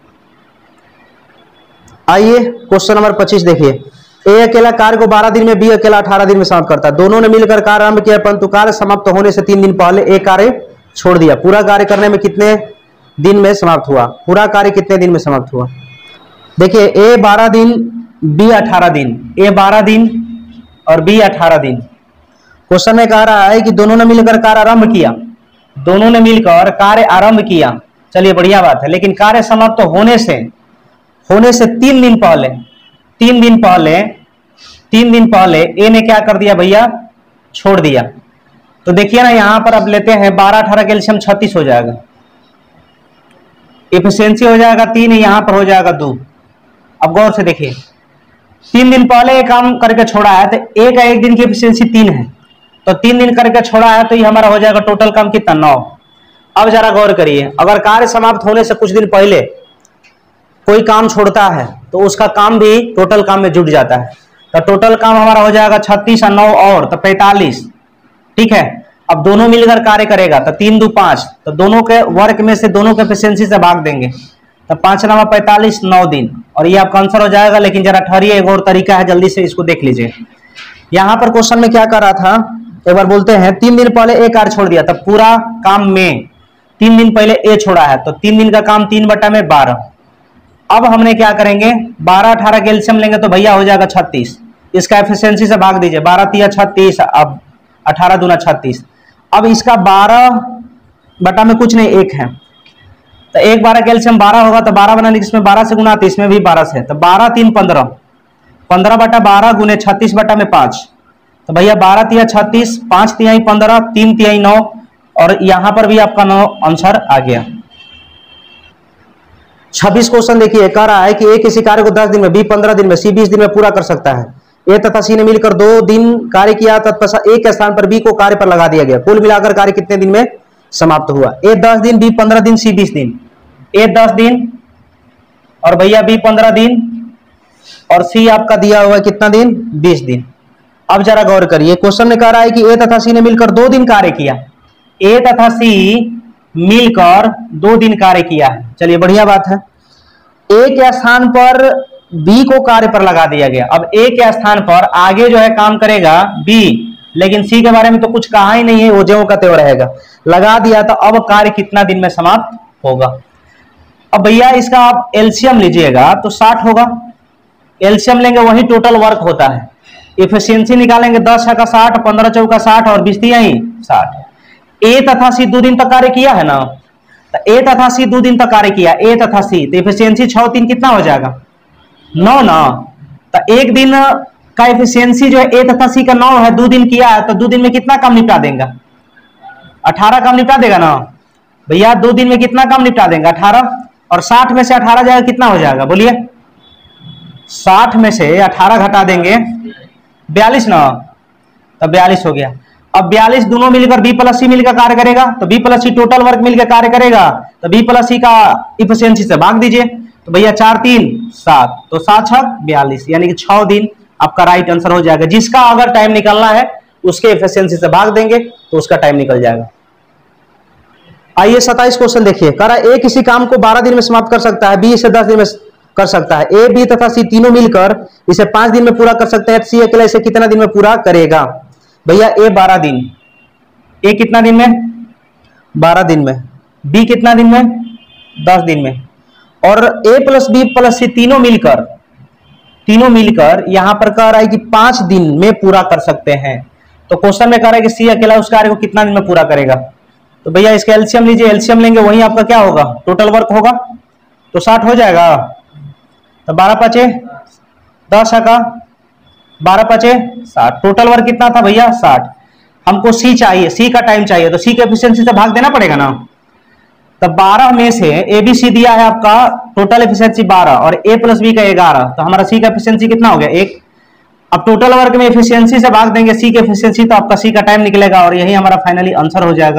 आइए क्वेश्चन नंबर 25 देखिए। ए अकेला कार्य को 12 दिन में, बी अकेला 18 दिन में समाप्त करता है। दोनों ने मिलकर कार्य आरंभ किया, परंतु कार्य समाप्त होने से 3 दिन पहले एक कार्य छोड़ दिया। पूरा कार्य करने में कितने दिन में समाप्त हुआ, पूरा कार्य कितने दिन में समाप्त हुआ। देखिए ए 12 दिन, बी 18 दिन, ए 12 दिन और बी 18 दिन। क्वेश्चन में कह रहा है कि दोनों ने मिलकर कार्य आरंभ किया, दोनों ने मिलकर कार्य आरंभ किया। चलिए बढ़िया बात है, लेकिन कार्य समाप्त होने से 3 दिन पहले, 3 दिन पहले ए ने क्या कर दिया भैया, छोड़ दिया। तो देखिए ना यहां पर अब लेते हैं 12 18 के एलसीएम 36 हो जाएगा, एफिशिएंसी हो जाएगा 3, यहां पर हो जाएगा 2। अब गौर से देखिए, 3 दिन पहले काम करके छोड़ा है, तो ए का 1 दिन की एफिशिएंसी 3 है, तो 3 दिन करके छोड़ा है, तो ये हमारा हो जाएगा टोटल काम कितना, 9। अब जरा गौर करिए, अगर कार्य समाप्त होने से कुछ दिन पहले कोई काम छोड़ता है तो उसका काम भी टोटल काम में जुड़ जाता है। तो टोटल काम हमारा हो जाएगा 36 और 9 और तो 45। ठीक है। अब दोनों मिलकर कार्य करेगा तो 3 2 5, तो दोनों के वर्क में से दोनों के एफिशिएंसी से भाग देंगे, तो 5 9 45, 9 दिन, और ये आपका आंसर हो जाएगा। लेकिन जरा ठहरिए, एक और तरीका है, जल्दी से इसको देख लीजिए। यहां पर क्वेश्चन में क्या कर रहा था, एक बार बोलते हैं। 3 दिन पहले एक कार्य छोड़ दिया, तब पूरा काम में 3 दिन पहले ए छोड़ा है, तो 3 दिन का काम 3/12। अब हमने क्या करेंगे, 12 18 के एलसीएम लेंगे तो भैया हो जाएगा 36, इसका एफिशिएंसी से भाग दीजिए, 12 3 36, अब 18 दूना 36। अब इसका 12 बटा में कुछ नहीं, 1 है, तो 1 12 के एलसीएम 12 होगा, तो 12 बनाने इसमें 12 से गुना, तो इसमें भी 12 से, तो 12 3 15, 15/12 गुने 36/5, तो भैया 12 3 36, 5 3 15, 3 3 9, और यहां पर भी आपका 9 आंसर आ गया। 26 क्वेश्चन देखिए, कह रहा है कि ए किसी कार्य को 10 दिन में, बी 15 दिन में, सी 20 दिन में पूरा कर सकता है। ए तथा सी ने मिलकर 2 दिन कार्य किया, तत्पश्चात ए के स्थान पर बी को कार्य पर लगा दिया गया। कुल मिलाकर कार्य कितने दिन में समाप्त हुआ। ए 10 दिन, बी 15 दिन, सी 20 दिन। ए 10 दिन और भैया बी 15 दिन, और सी आपका दिया हुआ कितना दिन, 20 दिन। अब जरा गौर करिए, क्वेश्चन में कह रहा है कि ए तथा सी ने मिलकर 2 दिन कार्य किया। ए तथा सी मिलकर 2 दिन कार्य किया है। चलिए बढ़िया बात है। ए के स्थान पर बी को कार्य पर लगा दिया गया। अब ए के स्थान पर आगे जो है काम करेगा बी, लेकिन सी के बारे में तो कुछ कहा ही नहीं है, वो जो का त्यों रहेगा, लगा दिया। तो अब कार्य कितना दिन में समाप्त होगा। अब भैया इसका आप एलसीएम लीजिएगा तो 60 होगा, एलसीएम लेंगे वही टोटल वर्क होता है। एफिशिएंसी निकालेंगे 10 का 60, 15 चौका 60 और 20 60। ए तथा सी 2 दिन तक कार्य किया है ना, तो ए तथा सी 2 दिन तक कार्य किया, ए तथा सी, तो एफिशिएंसी 6 3 कितना हो जाएगा, 9 ना। तो एक दिन का एफिशिएंसी जो है ए तथा सी का 9 है, 2 दिन किया है, तो 2 दिन में कितना काम निपटा देगा, 18 काम निपटा देगा ना भैया। 2 दिन में कितना काम निपटा देगा, 18, और 60 में से 18 जाएगा कितना हो जाएगा बोलिए, 60 में से 18 घटा देंगे 42 ना, तो 42 हो गया। अब 42 दोनों मिलकर बी प्लस सी मिलकर कार्य करेगा, तो B plus C total work मिलकर कार्य करेगा, तो बी प्लस सी का इफिशियंसी से भाग दीजिए, तो भैया 4 3 7, तो 7 6 42, यानी कि 6 दिन आपका राइट आंसर हो जाएगा। जिसका अगर टाइम निकालना है उसके इफिशियंसी से भाग देंगे तो उसका टाइम निकल जाएगा। आइए 27 क्वेश्चन देखिए, कह रहा है ए किसी काम को 12 दिन में समाप्त कर सकता है, बी इसे 10 दिन में कर सकता है। ए बी तथा सी तीनों मिलकर इसे 5 दिन में पूरा कर सकते हैं, सी अकेला इसे कितना दिन में पूरा करेगा? भैया ए 12 दिन, ए कितना दिन में? 12 दिन में, बी कितना दिन में? 10 दिन में, और A plus B plus C तीनों मिलकर यहां पर कह रहा है कि 5 दिन में पूरा कर सकते हैं। तो क्वेश्चन में कह रहा है कि सी अकेला उस कार्य को कितना दिन में पूरा करेगा? तो भैया इसका एलसीएम लीजिए, एलसीएम लेंगे वही आपका क्या होगा? टोटल वर्क होगा, तो 60 हो जाएगा। तो 12 5 10 का 12 5 60, टोटल वर्क कितना था भैया? 60। हमको सी चाहिए, सी का टाइम चाहिए, तो सी के एफिशिएंसी से भाग देना पड़ेगा ना। तो 12 में से ए बी सी दिया है आपका टोटल एफिशिएंसी 12 और ए प्लस बी का 11, तो हमारा सी का एफिशिएंसी कितना हो गया? 1। अब टोटल वर्क में एफिशिएंसी से भाग देंगे सी के एफिशिएंसी, तो आपका सी का टाइम निकलेगा और यही हमारा फाइनली आंसर हो जाएगा।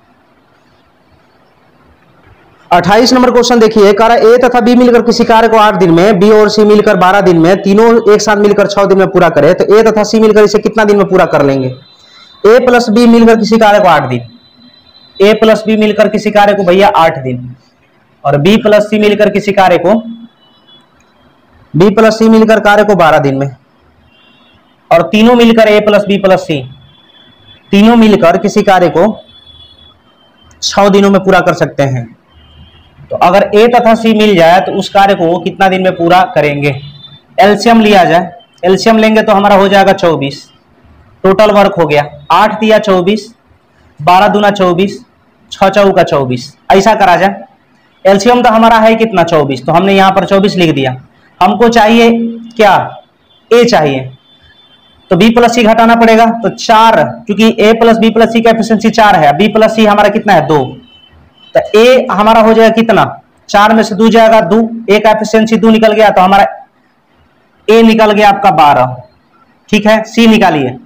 28 नंबर क्वेश्चन देखिए, कह रहा है ए तथा बी मिलकर किसी कार्य को 8 दिन में, बी और सी मिलकर 12 दिन में, तीनों एक साथ मिलकर 6 दिन में पूरा करे, तो ए तथा सी मिलकर इसे कितना दिन में पूरा कर लेंगे? ए प्लस बी मिलकर किसी कार्य को 8 दिन, ए प्लस बी मिलकर किसी कार्य को भैया 8 दिन, और बी प्लस सी मिलकर किसी कार्य को, बी प्लस सी मिलकर कार्य को 12 दिन में, और तीनों मिलकर A plus B plus C तीनों मिलकर किसी कार्य को 6 दिनों में पूरा कर सकते हैं। तो अगर ए तथा सी मिल जाए तो उस कार्य को कितना दिन में पूरा करेंगे? एलसीएम लिया जाए, एलसीएम लेंगे तो हमारा हो जाएगा 24, टोटल वर्क हो गया 8 दिया 24, 12 दूना 24, 6 चौका 24, ऐसा करा जाए। एलसीएम तो हमारा है कितना? 24, तो हमने यहाँ पर 24 लिख दिया। हमको चाहिए क्या? ए चाहिए, तो बी प्लस सी घटाना पड़ेगा, तो 4, क्योंकि A plus B plus C का एफिशिएंसी 4 है, बी प्लस सी हमारा कितना है? 2, तो ए हमारा हो जाएगा कितना? 4 में से 2 जाएगा 2, ए का एफिशिएंसी 2 निकल गया, तो हमारा ए निकल गया आपका 12। ठीक है, सी निकालिए।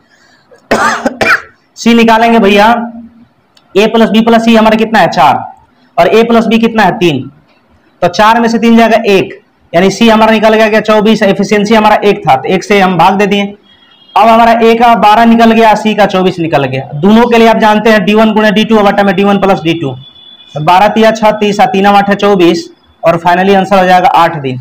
सी निकालेंगे भैया, A plus B plus C हमारा कितना है? 4, और ए प्लस बी कितना है? 3, तो 4 में से 3 जाएगा 1, यानी सी हमारा निकल गया 24, एफिशिएंसी हमारा 1 था, तो 1 से हम भाग दे दिए। अब हमारा ए का 12 निकल गया, सी का 24 निकल गया। दोनों के लिए आप जानते हैं D1 गुणे D2 बटा में D1 प्लस D2, 12 3 36, 3 8 24, और फाइनली आंसर हो जाएगा 8 दिन।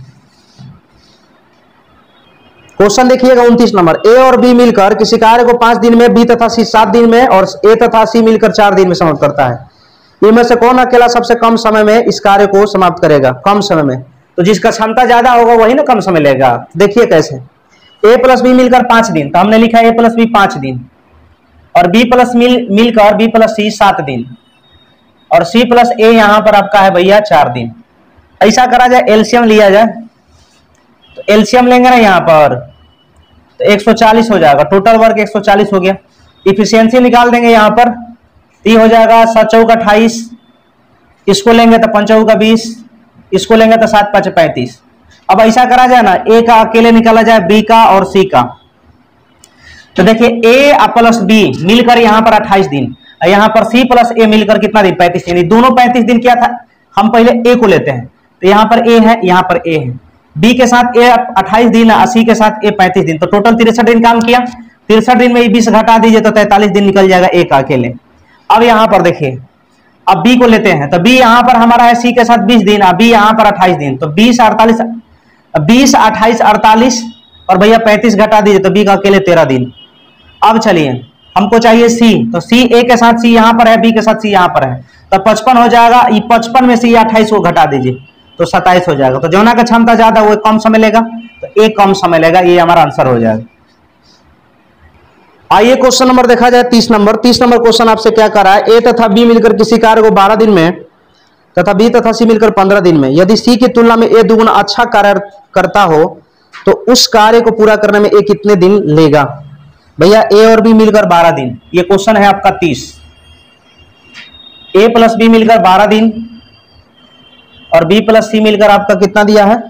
क्वेश्चन देखिएगा 29 नंबर, ए और बी मिलकर किसी कार्य को 5 दिन में, बी तथा सी 7 दिन में, और ए तथा सी मिलकर 4 दिन में समाप्त करता है। इनमें से कौन अकेला सबसे कम समय में इस कार्य को समाप्त करेगा? कम समय में, तो जिसका क्षमता ज्यादा होगा वही ना कम समय लेगा। देखिए कैसे, ए प्लस बी मिलकर 5 दिन, तो हमने लिखा ए प्लस बी 5 दिन, और बी प्लस मिलकर बी प्लस सी 7 दिन, और सी प्लस ए यहां पर आपका है भैया 4 दिन। ऐसा करा जाए, एलसीएम लिया जाए, तो एलसीएम लेंगे ना यहाँ पर, तो 140 हो जाएगा, टोटल वर्क 140 हो गया। इफिशियंसी निकाल देंगे यहाँ पर, तो हो जाएगा 7 चौका 28, इसको लेंगे तो 5 चौका 20, इसको लेंगे तो 7 5 35। अब ऐसा करा जाए ना, ए का अकेले निकाला जाए, बी का और सी का, तो देखिए ए प्लस बी मिलकर यहाँ पर 28 दिन, यहाँ पर सी प्लस ए मिलकर कितना दिन? 35 दिन। दोनों 35 दिन क्या था? हम पहले ए को लेते हैं, तो यहाँ पर ए है, यहाँ पर ए है, बी के साथ ए 28 दिन, सी के साथ ए 35 दिन, तो टोटल 63 दिन काम किया। 63 दिन में 20 घटा दीजिए तो 43 दिन निकल जाएगा ए का अकेले। अब यहाँ पर देखिए, अब बी को लेते हैं, तो बी यहाँ पर हमारा है सी के साथ 20 दिन, बी यहाँ पर 28 दिन, तो 20 28 48, और भैया 35 घटा दीजिए तो बी का अकेले 13 दिन। अब चलिए, हमको चाहिए सी, तो सी ए के साथ सी यहाँ पर है, बी के साथ सी यहाँ पर है, तो 55 हो जाएगा। ये 55 में से 28 को घटा दीजिए तो 27 हो जाएगा। तो जोना का क्षमता ज्यादा वो कम समय लेगा, तो एक कम समय लेगा, ये हमारा आंसर हो जाएगा। आइए क्वेश्चन नंबर देखा जाए 30 नंबर। 30 नंबर क्वेश्चन आपसे क्या कर रहा है, ए तथा बी मिलकर किसी कार्य को 12 दिन में तथा बी तथा सी मिलकर 15 दिन में, यदि सी की तुलना में ए दुगुना अच्छा कार्य करता हो तो उस कार्य को पूरा करने में ए कितने दिन लेगा? भैया ए और बी मिलकर 12 दिन, ये क्वेश्चन है आपका 30। ए प्लस बी मिलकर 12 दिन और बी प्लस सी मिलकर आपका कितना दिया है?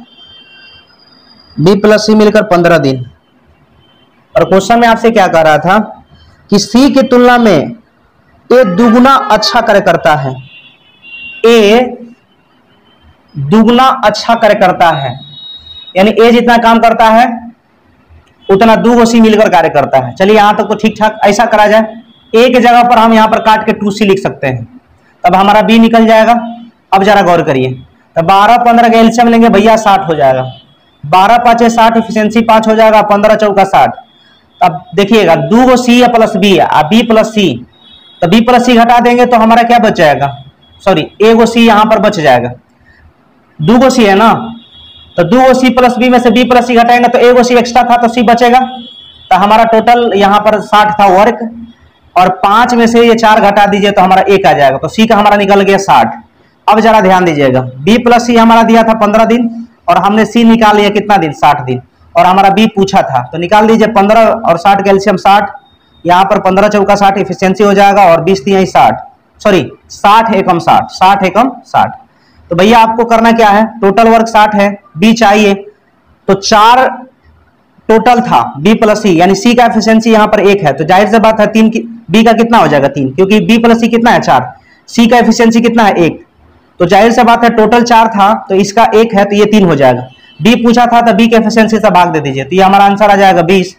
बी प्लस सी मिलकर 15 दिन। और क्वेश्चन में आपसे क्या कह रहा था, कि सी की तुलना में ए दुगुना अच्छा कार्य करता है, ए दुगुना अच्छा कार्य करता है, यानी ए जितना काम करता है उतना 2 सी मिलकर कार्य करता है। चलिए यहां तक तो ठीक ठाक। ऐसा करा जाए, ए की जगह पर हम यहां पर काट के 2C लिख सकते हैं, तब हमारा बी निकल जाएगा। अब जरा गौर करिए, तो 12 15 का एलसीएम लेंगे भैया 60 हो जाएगा, 12 5 60, इफिशियंसी 5 हो जाएगा, 15 चौका 60। अब देखिएगा 2 सी प्लस बी है, बी प्लस सी, तो बी प्लस सी घटा देंगे तो हमारा क्या बच जाएगा, सॉरी एगो सी यहां पर बच जाएगा, 2 सी है ना, तो 2 सी प्लस बी में से बी प्लस सी घटाएंगे तो एगो सी एक्स्ट्रा था तो सी बचेगा। तो हमारा टोटल यहां पर 60 था वर्क, और 5 में से ये 4 घटा दीजिए तो हमारा 1 आ जाएगा, तो सी का हमारा निकल गया 60। अब जरा ध्यान दीजिएगा, बी प्लस सी हमारा दिया था 15 दिन और हमने सी निकाल लिया कितना दिन, 60 दिन, और हमारा बी पूछा था, तो निकाल दीजिए 15 और 60 का एलसीएम 60, यहाँ पर 15 चौका 60 इफिशियंसी हो जाएगा, और 20 यही 60, सॉरी 60 एकम 60, 60 एकम 60। तो भैया आपको करना क्या है, टोटल वर्क 60 है, बी चाहिए, तो 4 टोटल था बी प्लस सी, यानी सी का एफिशिएंसी यहाँ पर 1 है, तो जाहिर सी बात है 3 की बी का कितना हो जाएगा 3, क्योंकि बी प्लस सी कितना है 4, सी का एफिशिएंसी कितना है 1, तो जाहिर सी बात है टोटल 4 था तो इसका 1 है तो ये 3 हो जाएगा। बी पूछा था तो बी के एफिशिएंसी से भाग दे दीजिए, तो ये हमारा आंसर आ जाएगा 20।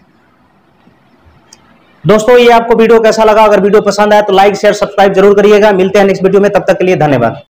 दोस्तों ये आपको वीडियो कैसा लगा, अगर वीडियो पसंद आया तो लाइक शेयर सब्सक्राइब जरूर करिएगा। मिलते हैं नेक्स्ट वीडियो में, तब तक के लिए धन्यवाद।